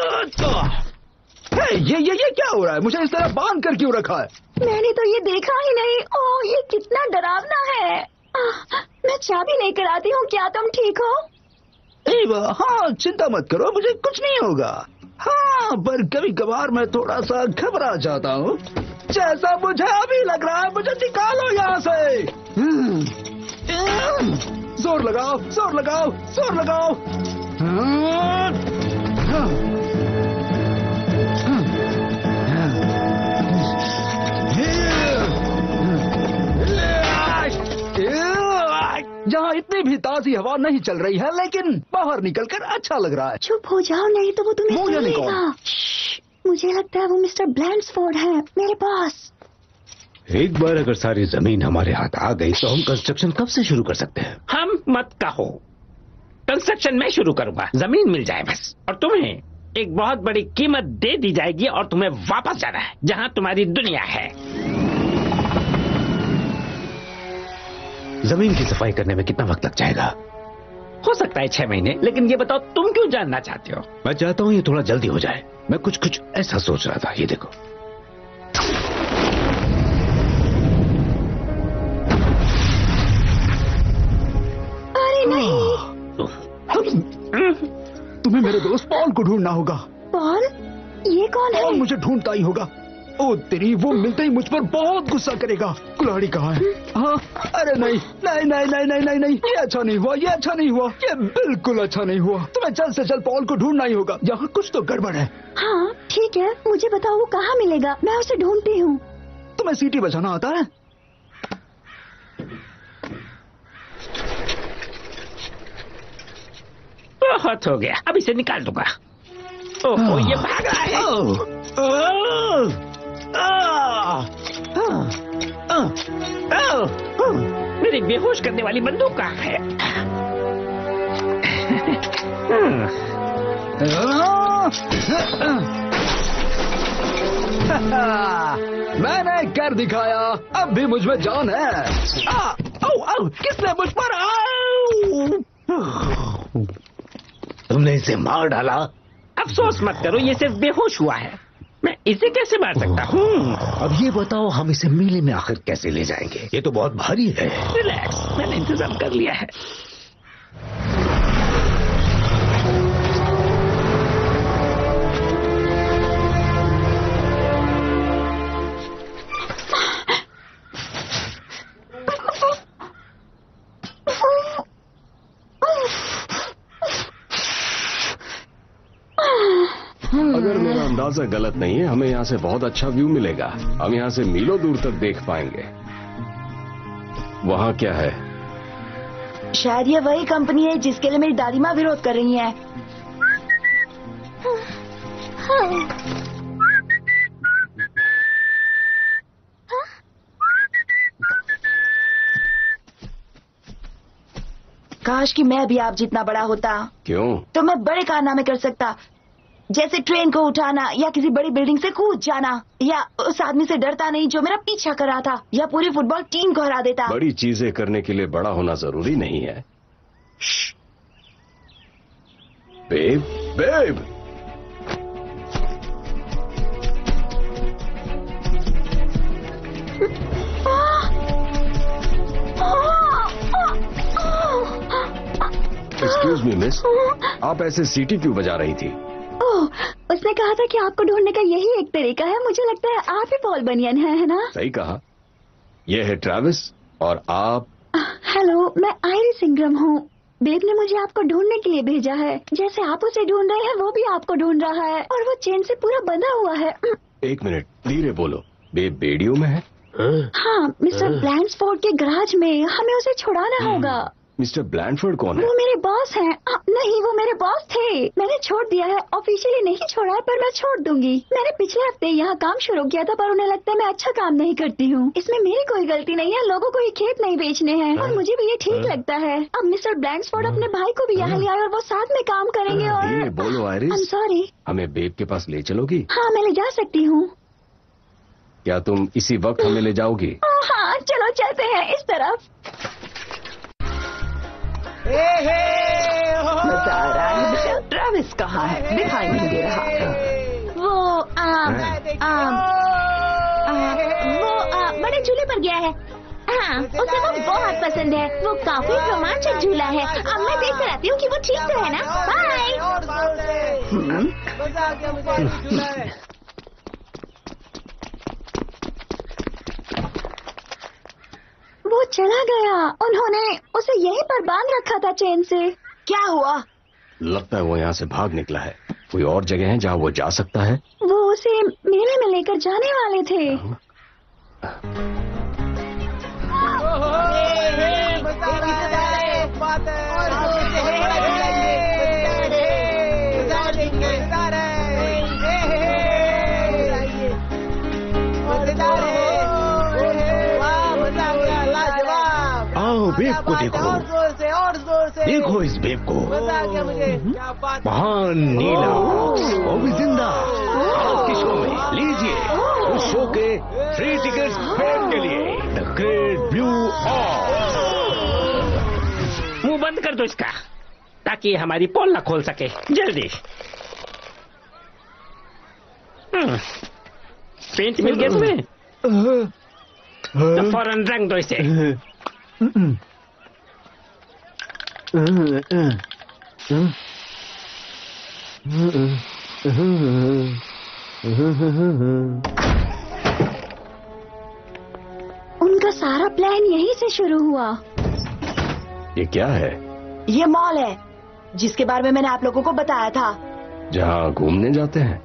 हे, ये ये ये क्या हो रहा है? मुझे इस तरह बांध कर क्यों रखा है? मैंने तो ये देखा ही नहीं। ओह, ये कितना डरावना है। आ, मैं चाबी नहीं कराती हूँ। क्या तुम ठीक हो? हाँ, चिंता मत करो, मुझे कुछ नहीं होगा। हाँ, पर कभी कभार मैं थोड़ा सा घबरा जाता हूँ, जैसा मुझे अभी लग रहा है। मुझे निकालो यहाँ से। जोर लगाओ, जोर लगाओ, जोर लगाओ। यहाँ इतनी भी ताजी हवा नहीं चल रही है, लेकिन बाहर निकलकर अच्छा लग रहा है। चुप हो जाओ, नहीं तो वो तुम्हें वो या नहीं सुनेगा। मुझे लगता है वो मिस्टर ब्लैंड्सफोर्ड है, मेरे पास। एक बार अगर सारी जमीन हमारे हाथ आ गई तो हम कंस्ट्रक्शन कब से शुरू कर सकते हैं? हम मत कहो, कंस्ट्रक्शन मैं शुरू करूंगा। जमीन मिल जाए बस, और तुम्हें एक बहुत बड़ी कीमत दे दी जाएगी, और तुम्हें वापस जाना है जहां तुम्हारी दुनिया है। जमीन की सफाई करने में कितना वक्त लग जाएगा? हो सकता है छह महीने, लेकिन ये बताओ तुम क्यों जानना चाहते हो? मैं चाहता हूँ ये थोड़ा जल्दी हो जाए। मैं कुछ कुछ ऐसा सोच रहा था, ये देखो। अरे नहीं। तुम्हें मेरे दोस्त पॉल को ढूंढना होगा। पॉल? ये कौन है? पॉल मुझे ढूंढता ही होगा। ओ तेरी, वो मिलते ही मुझ पर बहुत गुस्सा करेगा। कुल्हाड़ी कहाँ है? हाँ, अरे नहीं नहीं नहीं नहीं नहीं नहीं नहीं, ये अच्छा नहीं हुआ, ये अच्छा नहीं हुआ, ये बिल्कुल अच्छा नहीं हुआ। तुम्हें जल्द से जल्द पॉल को ढूंढना ही होगा। यहाँ कुछ तो गड़बड़ है। हाँ ठीक है, मुझे बताओ वो कहाँ मिलेगा, मैं उसे ढूंढती हूँ। तुम्हें सीटी बजाना आता है? बहुत हो गया, अब इसे निकाल दूंगा। ओह, ये भाग रहा है। ओ, ओ, आ, आ, आ, आ, आ, मेरी बेहोश करने वाली बंदूक कहाँ है? मैंने कर दिखाया, अब भी मुझ में जान है। आ, आओ, आओ, किसने मुझ पर आओ? तुमने इसे मार डाला? अफसोस मत करो, ये सिर्फ बेहोश हुआ है। मैं इसे कैसे मार सकता हूँ? अब ये बताओ, हम इसे मेले में आखिर कैसे ले जाएंगे? ये तो बहुत भारी है। रिलैक्स, मैंने इंतजाम कर लिया है। अगर मेरा अंदाजा गलत नहीं है, हमें यहाँ से बहुत अच्छा व्यू मिलेगा। हम यहाँ से मीलों दूर तक देख पाएंगे। वहाँ क्या है? शायद ये वही कंपनी है जिसके लिए मेरी दादी माँ विरोध कर रही है। काश कि मैं भी आप जितना बड़ा होता। क्यों? तो मैं बड़े कारनामे कर सकता, जैसे ट्रेन को उठाना या किसी बड़ी बिल्डिंग से कूद जाना, या उस आदमी से डरता नहीं जो मेरा पीछा कर रहा था, या पूरी फुटबॉल टीम को हरा देता। बड़ी चीजें करने के लिए बड़ा होना जरूरी नहीं है। Babe, Babe. Excuse me miss, आप ऐसे सीटी क्यों बजा रही थी? ओह, उसने कहा था कि आपको ढूंढने का यही एक तरीका है। मुझे लगता है आप ही पॉल बनियन है, है ना? सही कहा। यह है ट्रैविस और आप? हेलो, मैं आयरिस इंग्रम हूँ। बेब ने मुझे आपको ढूंढने के लिए भेजा है। जैसे आप उसे ढूंढ रहे हैं, वो भी आपको ढूंढ रहा है, और वो चेन से पूरा बंधा हुआ है। एक मिनट, धीरे बोलो। बेब बेडियो में है? हाँ, मिस्टर ब्लैंडफोर्ड के गराज में। हमें उसे छुड़ाना होगा। मिस्टर ब्लैंडफोर्ड कौन है? वो मेरे बॉस हैं। आ, नहीं, वो मेरे बॉस थे। मैंने छोड़ दिया है, ऑफिशियली नहीं छोड़ा है, पर मैं छोड़ दूंगी। मैंने पिछले हफ्ते यहाँ काम शुरू किया था, पर उन्हें लगता है मैं अच्छा काम नहीं करती हूँ। इसमें मेरी कोई गलती नहीं है। लोगों को ये खेत नहीं बेचने हैं, और मुझे भी ये ठीक लगता है। अब मिस्टर ब्लैंडफोर्ड अपने भाई को भी यहाँ ले आए, और वो साथ में काम करेंगे। और बोलो आयरिस, आई एम सॉरी। हमें बेब के पास ले चलोगी? हाँ, मैं ले जा सकती हूँ। क्या तुम इसी वक्त हमें ले जाओगी? हाँ, चलो चलते हैं इस तरफ। मजा आ रहा है। बेटा ट्रैविस कहाँ है? दिखाई नहीं दे रहा। वो आम, आम, आम, वो आ, बड़े झूले पर गया है। हाँ, उसे वो बहुत पसंद है। वो काफी रोमांचक झूला है। अब मैं देख कर आती हूँ कि वो ठीक तो है ना। बाय। वो चला गया। उन्होंने उसे यहीं पर बांध रखा था चेन से। क्या हुआ? लगता है वो यहाँ से भाग निकला है। कोई और जगह है जहाँ वो जा सकता है? वो उसे मेले में लेकर जाने वाले थे। आओ बेब को देखो, देखो इस बेब को। महान नीला वो भी जिंदा आपके शो में। लीजिए उस शो के फ्री टिकट्स फेम के लिए। The great blue ox. मुंह बंद कर दो इसका, ताकि हमारी पोल न खोल सके। जल्दी। पेंट मिल गया तुम्हें? तो फौरन रंग दो इसे। उनका सारा प्लान यहीं से शुरू हुआ। ये क्या है? ये मॉल है जिसके बारे में मैंने आप लोगों को बताया था। जहाँ घूमने जाते हैं?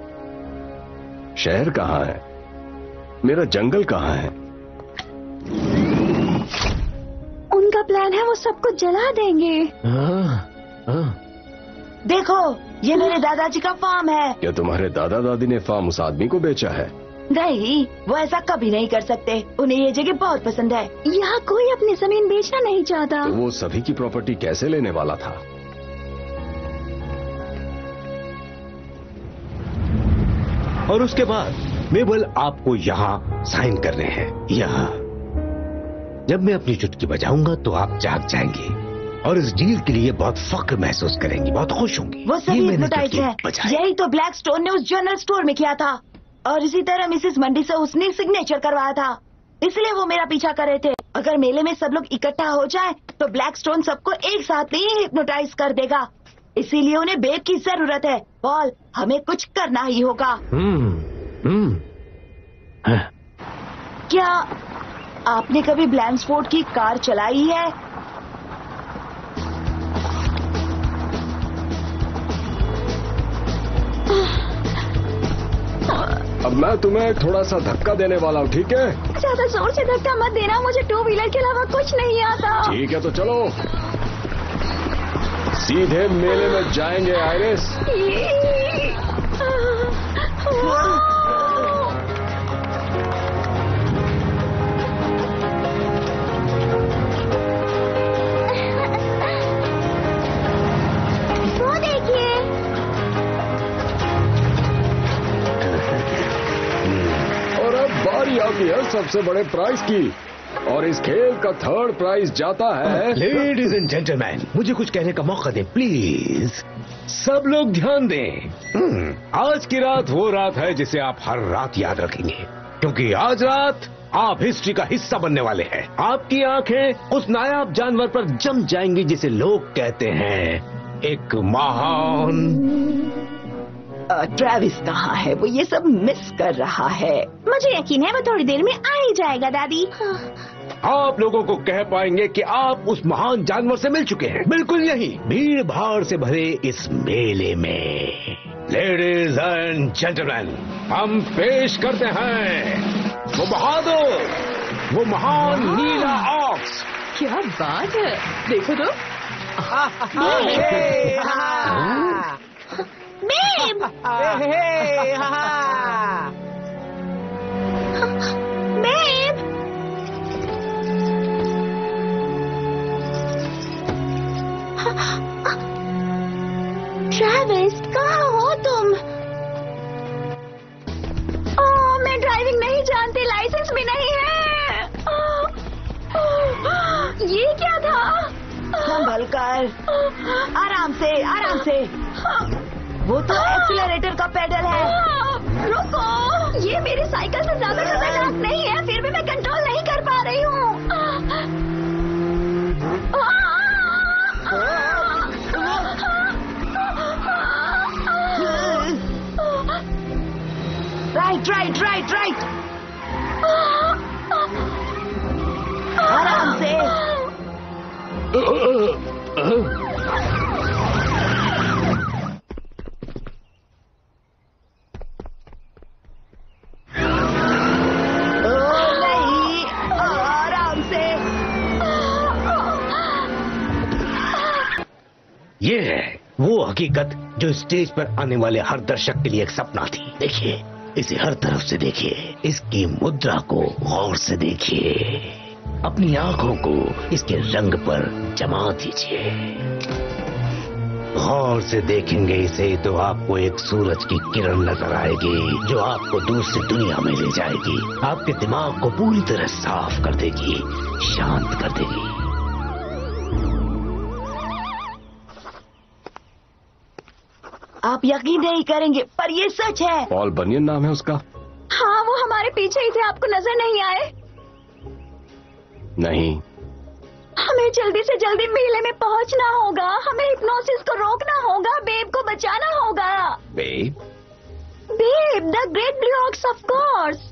शहर कहाँ है? मेरा जंगल कहाँ है? उनका प्लान है वो सब कुछ जला देंगे। हाँ, हाँ। देखो, ये मेरे दादाजी का फार्म है। क्या तुम्हारे दादा दादी ने फार्म उस आदमी को बेचा है? नहीं, वो ऐसा कभी नहीं कर सकते। उन्हें ये जगह बहुत पसंद है। यहाँ कोई अपनी जमीन बेचना नहीं चाहता। तो वो सभी की प्रॉपर्टी कैसे लेने वाला था? और उसके बाद मेबल आपको यहाँ साइन करने हैं। यहाँ जब मैं अपनी चुटकी बजाऊंगा तो आप जाग जाएंगे और इस डील के लिए बहुत फख्र महसूस करेंगी, बहुत खुश होंगी। वो सभी हिप्नोटाइज है। यही तो ब्लैक स्टोन ने उस जनरल स्टोर में किया था और इसी तरह मिसेस मंडी से उसने सिग्नेचर करवाया था, इसलिए वो मेरा पीछा कर रहे थे। अगर मेले में सब लोग इकट्ठा हो जाए तो ब्लैक स्टोन सबको एक साथ ही हिप्नोटाइज कर देगा, इसीलिए उन्हें बेब की जरूरत है। पॉल, हमें कुछ करना ही होगा। हम्म, हम्म। हाँ। क्या आपने कभी ब्लैंक्सफोर्ड की कार चलाई है? अब मैं तुम्हें थोड़ा सा धक्का देने वाला हूँ, ठीक है? ज्यादा जोर से धक्का मत देना, मुझे टू व्हीलर के अलावा कुछ नहीं आता। ठीक है तो चलो सीधे मेले में जाएंगे आइरिस। वो देखिए। और अब बारी आती है सबसे बड़े प्राइज की, और इस खेल का थर्ड प्राइज जाता है। लेडीज एंड जेंटलमैन, मुझे कुछ कहने का मौका दें प्लीज। सब लोग ध्यान दें। हम्म, आज की रात वो रात है जिसे आप हर रात याद रखेंगे, क्योंकि आज रात आप हिस्ट्री का हिस्सा बनने वाले हैं। आपकी आंखें उस नायाब जानवर पर जम जाएंगी जिसे लोग कहते हैं एक महान। ट्रेविस कहाँ है? वो ये सब मिस कर रहा है। मुझे यकीन है वो थोड़ी देर में आ ही जाएगा दादी। आप लोगों को कह पाएंगे कि आप उस महान जानवर से मिल चुके हैं, बिल्कुल यही भीड़ भाड़ से भरे इस मेले में। लेडीज एंड जेंटलमैन, हम पेश करते हैं वो बहादुर, वो महान नीला ऑक्स। क्या बात है, देखो तो। बेब! बेब! ट्रेविस, कहाँ हो तुम? ओह, मैं ड्राइविंग नहीं जानती, लाइसेंस भी नहीं है। ये क्या था? संभल कर, आराम से, आराम से। वो तो एक्सीलरेटर का पेडल है। रुको, ये मेरी साइकिल से ज्यादा खतरनाक नहीं है, फिर भी मैं कंट्रोल नहीं कर पा रही हूँ। राइट राइट राइट राइट, आराम से। ये है वो हकीकत जो स्टेज पर आने वाले हर दर्शक के लिए एक सपना थी। देखिए, इसे हर तरफ से देखिए, इसकी मुद्रा को गौर से देखिए, अपनी आंखों को इसके रंग पर जमा दीजिए। गौर से देखेंगे इसे तो आपको एक सूरज की किरण नजर आएगी जो आपको दूसरी दुनिया में ले जाएगी, आपके दिमाग को पूरी तरह साफ कर देगी, शांत कर देगी। आप यकीन नहीं करेंगे पर ये सच है। पॉल बनियन नाम है उसका? हाँ, वो हमारे पीछे ही थे, आपको नजर नहीं आए? नहीं। हमें जल्दी से जल्दी मेले में पहुंचना होगा, हमें हिप्नोसिस को रोकना होगा, बेब को बचाना होगा। Babe? Babe, the great blue ox, of course.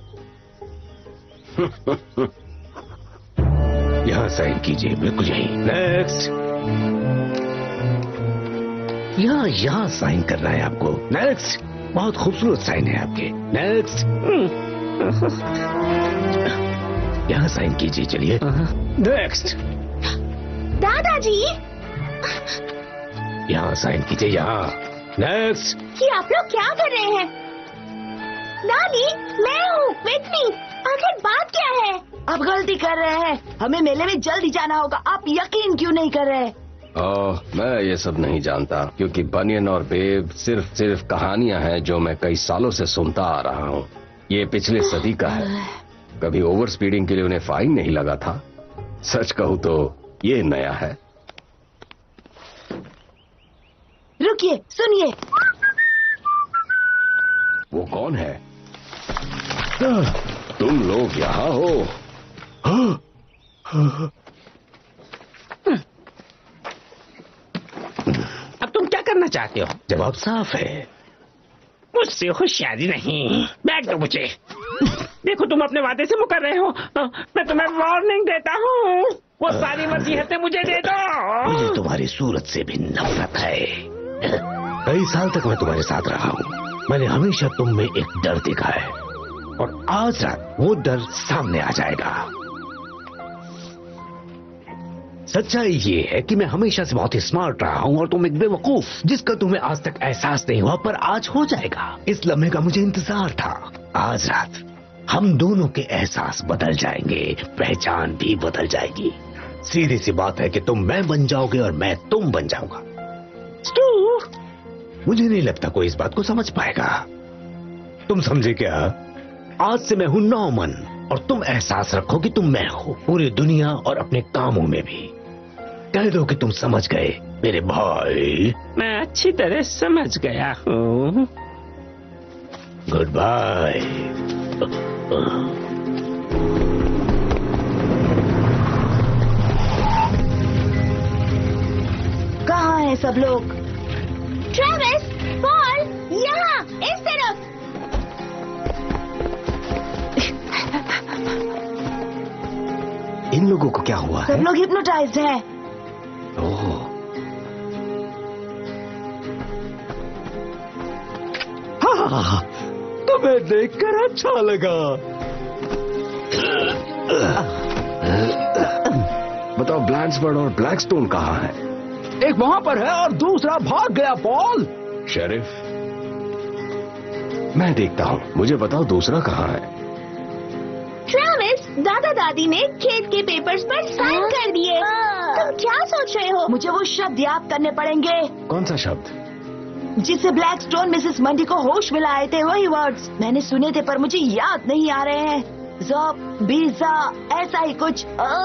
यहाँ साइन कीजिए, बिल्कुल यही। नेक्स्ट। यहाँ यहाँ साइन करना है आपको। नेक्स्ट। बहुत खूबसूरत साइन है आपके। नेक्स्ट। यहाँ साइन कीजिए, चलिए। नेक्स्ट। दादाजी, यहाँ साइन कीजिए, यहाँ। नेक्स्ट। ये आप लोग क्या कर रहे हैं? दादी, मैं हूँ विथनी। आखिर बात क्या है? आप गलती कर रहे हैं। हमें मेले में जल्दी जाना होगा। आप यकीन क्यों नहीं कर रहे? ओह, मैं ये सब नहीं जानता क्योंकि बनियन और बेब सिर्फ सिर्फ कहानियां हैं जो मैं कई सालों से सुनता आ रहा हूँ। ये पिछले सदी का है। कभी ओवर स्पीडिंग के लिए उन्हें फाइन नहीं लगा था। सच कहूँ तो ये नया है। रुकिए, सुनिए। वो कौन है? तुम लोग यहाँ हो? अब तुम क्या करना चाहते हो? जवाब साफ है। मुझसे होशियारी नहीं। बैठ दो मुझे। देखो, तुम अपने वादे से मुकर रहे हो। मैं तुम्हें वार्निंग देता हूँ। वो सारी वसीयतें मुझे दे दो। मुझे तुम्हारी सूरत से भी नफरत है। कई साल तक मैं तुम्हारे साथ रहा हूँ। मैंने हमेशा तुम में एक डर देखा है और आज रात वो डर सामने आ जाएगा। सच्चाई ये है कि मैं हमेशा से बहुत ही स्मार्ट रहा हूँ और तुम एक बेवकूफ जिसका तुम्हें आज तक एहसास नहीं हुआ, पर आज हो जाएगा। इस लम्हे का मुझे इंतजार था। आज रात हम दोनों के एहसास बदल जाएंगे, पहचान भी बदल जाएगी। सीधी सी बात है कि तुम मैं बन जाओगे और मैं तुम बन जाऊंगा। मुझे नहीं लगता कोई इस बात को समझ पाएगा। तुम समझे क्या? आज से मैं हूं नॉमन और तुम एहसास रखो कि तुम मैं हो, पूरी दुनिया और अपने कामों में भी। कह दो कि तुम समझ गए मेरे भाई। मैं अच्छी तरह समझ गया हूँ। Goodbye. कहाँ हैं सब लोग? ट्रेविस, पॉल, यहाँ, इस तरफ। इन लोगों को क्या हुआ है? सब लोग हिप्नोटाइज्ड हैं। ओह। हाँ, तुम्हें देखकर अच्छा लगा। बताओ, ब्लैंड्सफोर्ड और ब्लैकस्टोन कहाँ है? एक वहाँ पर है और दूसरा भाग गया। पॉल, शेरिफ, मैं देखता हूँ। मुझे बताओ दूसरा कहाँ है? ट्रेविस, दादा दादी ने खेत के पेपर्स पर साइन कर दिए। तुम क्या सोच रहे हो? मुझे वो शब्द याद करने पड़ेंगे। कौन सा शब्द? जिससे ब्लैकस्टोन मिसेस मंडी को होश में लाए थे। वही वर्ड्स मैंने सुने थे पर मुझे याद नहीं आ रहे हैं। ज़ॉब, बीजा, ऐसा ही कुछ।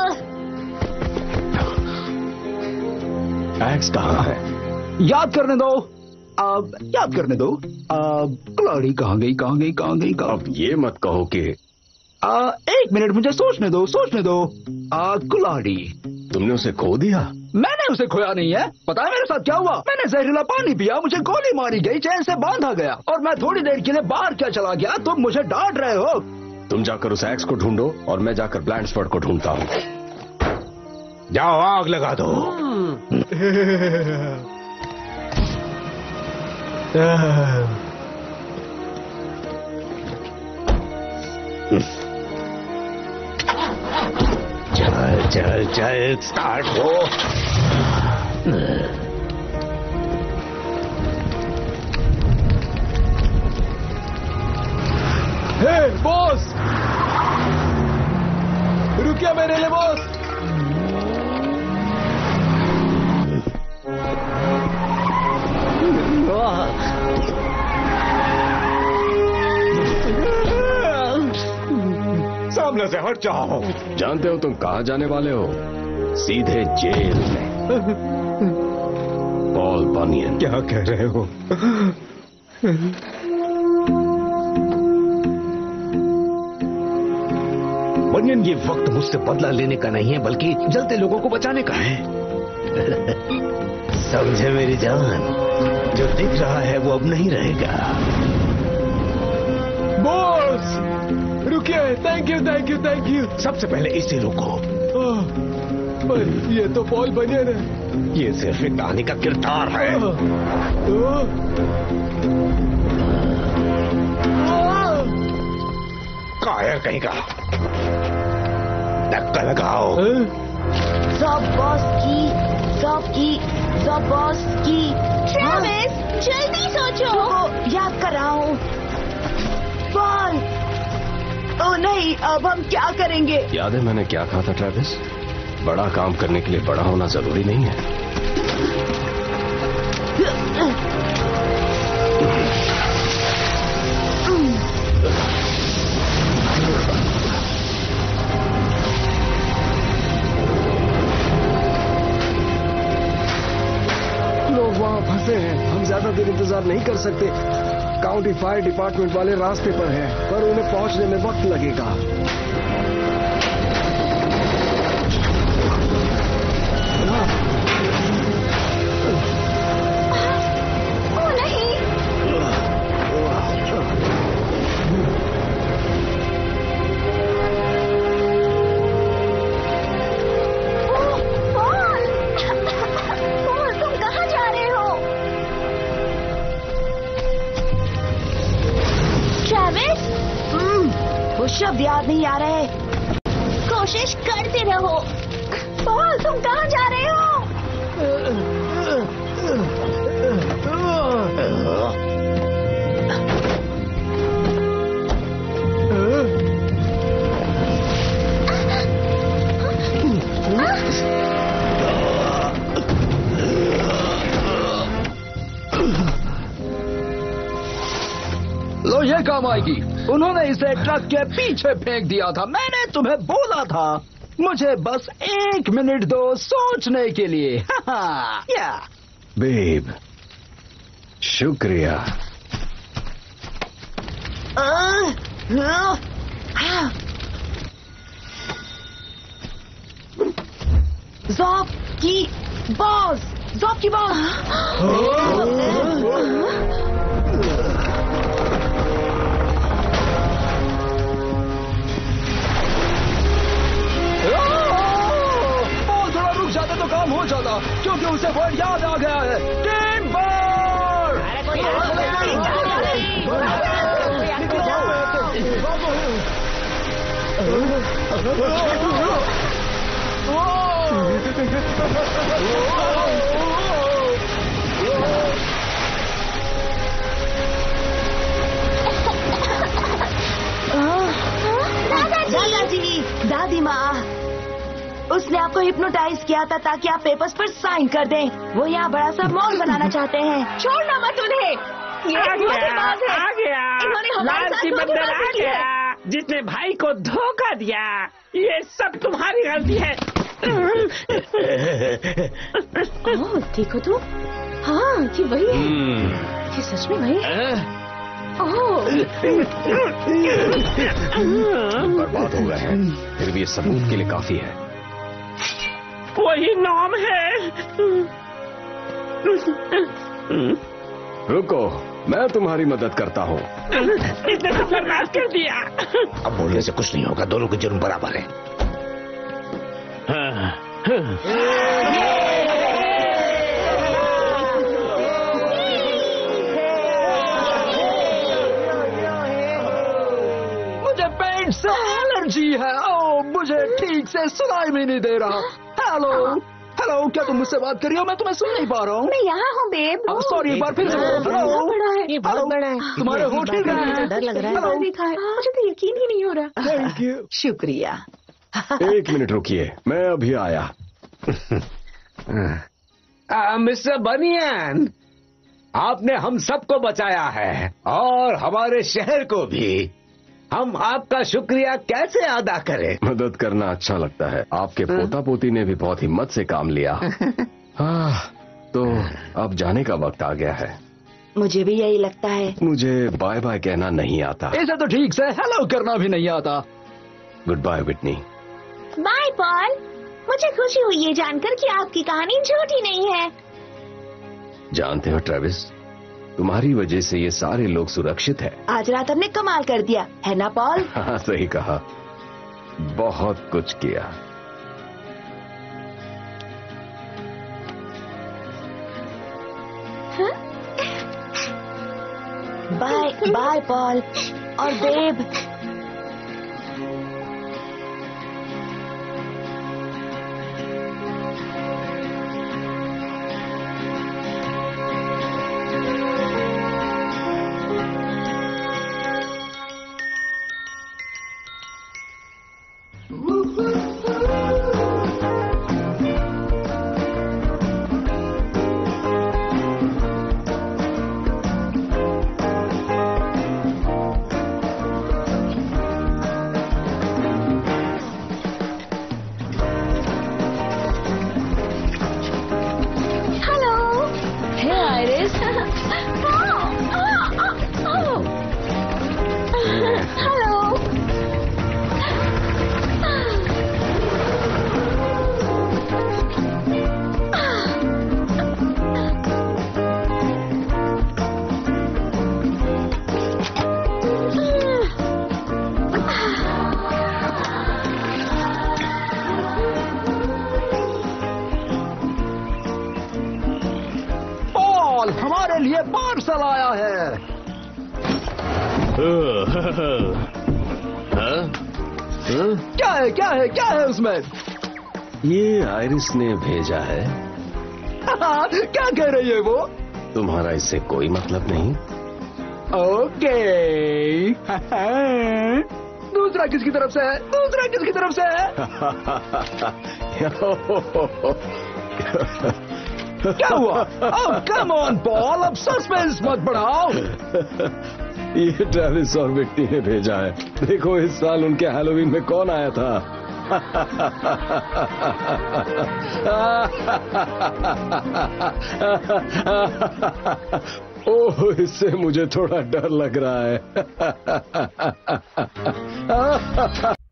एक्स कहाँ है? याद करने दो। अब याद करने दो। अब कुल्हाड़ी कहाँ गई? कहाँ गई? कहाँ गई? अब ये मत कहो कि आ, एक मिनट, मुझे सोचने दो, सोचने दो। आ, कुल्हाड़ी। तुमने उसे खो दिया? मैंने उसे खोया नहीं है। पता है मेरे साथ क्या हुआ? मैंने जहरीला पानी पिया, मुझे गोली मारी गई, चैन से बांधा गया और मैं थोड़ी देर के लिए बाहर क्या चला गया। तुम मुझे डांट रहे हो। तुम जाकर उस एक्स को ढूंढो और मैं जाकर ब्लैंड्सफोर्ड को ढूंढता हूँ। जाओ, आग लगा दो। चल चल चल, स्टार्ट हो। हे बॉस, रुकिए मेरे लिए बॉस। सामने से हट जाओ। जानते हो तुम कहाँ जाने वाले हो? सीधे जेल में। Paul Bunyan. क्या कह रहे हो? बनियन, ये वक्त मुझसे बदला लेने का नहीं है बल्कि जलते लोगों को बचाने का है। समझे मेरी जान? जो दिख रहा है वो अब नहीं रहेगा। बॉस, रुकिए। Thank you, thank you, thank you. सबसे पहले इसे रोको। पर ये तो पॉल बनियन है। ये सिर्फ एक कहानी का किरदार है। कायर कहीं का। धक्का लगाओ। ज़ॉब बॉस की, ज़ॉब की, ज़ॉब बॉस की। ट्रेविस, जल्दी सोचो। याद कर रहा हूँ। पॉल, ओ नहीं, अब हम क्या करेंगे? याद है मैंने क्या कहा था ट्रेविस? बड़ा काम करने के लिए बड़ा होना जरूरी नहीं है। लोग वहाँ फंसे हैं, हम ज्यादा देर इंतजार नहीं कर सकते। काउंटी फायर डिपार्टमेंट वाले रास्ते पर हैं, पर उन्हें पहुंचने में वक्त लगेगा। ओ नहीं, ओ, पॉल, पॉल, तुम कहाँ जा रहे हो? ट्रैविस, वो शब्द याद नहीं आ रहे। कोशिश करते रहो। पॉल, तुम कहाँ जा रहे हो? लो ये काम आएगी। उन्होंने इसे ट्रक के पीछे फेंक दिया था। मैंने तुम्हें बोला था। मुझे बस एक मिनट दो सोचने के लिए। या बेब, शुक्रिया। ज़ॉब की बॉस, ज़ॉब की बॉस। बहुत थोड़ा रुक जाता तो काम हो जाता, क्योंकि उसे वर्ड याद आ गया है। Team ball. दादाजी, दादी माँ, उसने आपको हिप्नोटाइज किया था ताकि आप पेपर्स पर साइन कर दें। वो यहाँ बड़ा सा मॉल बनाना चाहते हैं। छोड़ना मत उन्हें। ये आ गया, धोखेबाज है। आ गया, इन्होंने हमारे लाल साथ सी बंदर आ धोखेबाजी की है। गया, जिसने भाई को धोखा दिया। ये सब तुम्हारी गलती है। ओह, देखो तो, हाँ ये वही है। ये सच में वही है। ओह, बर्बाद हो गए हैं, फिर भी ये सबूत के लिए काफी है। वही नाम है। रुको, मैं तुम्हारी मदद करता हूँ। इसने सब बर्बाद कर दिया। अब बोलने से कुछ नहीं होगा, दोनों के जुर्म बराबर है। मुझे पेट से एलर्जी है। ओ, मुझे ठीक से सुनाई भी नहीं दे रहा। हेलो, हेलो, क्या तुम मुझसे बात कर रही हो? मैं तुम्हें सुन नहीं पा रहा हूँ। मैं यहाँ हूँ बेब। सॉरी, एक बार फिर से बोलो। हेलो, बड़ा है। ये बहुत बड़ा है। तुम्हारे होठ हिल रहे हैं। डर लग रहा है। हेलो, देखा है, मुझे तो यकीन ही नहीं हो रहा। Thank you. शुक्रिया। एक मिनट रुकिए, मैं अभी आया। मिस्टर बनियान, आपने हम सबको बचाया है और हमारे शहर को भी। हम आपका शुक्रिया कैसे अदा करें? मदद करना अच्छा लगता है। आपके पोता पोती ने भी बहुत हिम्मत से काम लिया। हाँ, तो अब जाने का वक्त आ गया है। मुझे भी यही लगता है। मुझे बाय बाय कहना नहीं आता। इसे तो ठीक से हेलो करना भी नहीं आता। Goodbye Whitney. Bye Paul. मुझे खुशी हुई ये जानकर कि आपकी कहानी झूठी नहीं है। जानते हो ट्रेविस, तुम्हारी वजह से ये सारे लोग सुरक्षित है। आज रात हमने कमाल कर दिया है ना पॉल? हाँ, सही कहा, बहुत कुछ किया। बाय बाय पॉल और बेब। हमारे लिए पार्सल आया है। क्या है क्या है क्या है उसमें? ये आइरिस ने भेजा है। क्या कह रही है वो? तुम्हारा इससे कोई मतलब नहीं। ओके। दूसरा किसकी तरफ से है? दूसरा किसकी तरफ से है? क्या हुआ? Oh, come on, Paul, अब सस्पेंस मत बढ़ाओ। ये ट्रेविस और विक्टी ने भेजा है। देखो इस साल उनके हैलोवीन में कौन आया था। ओह, इससे मुझे थोड़ा डर लग रहा है।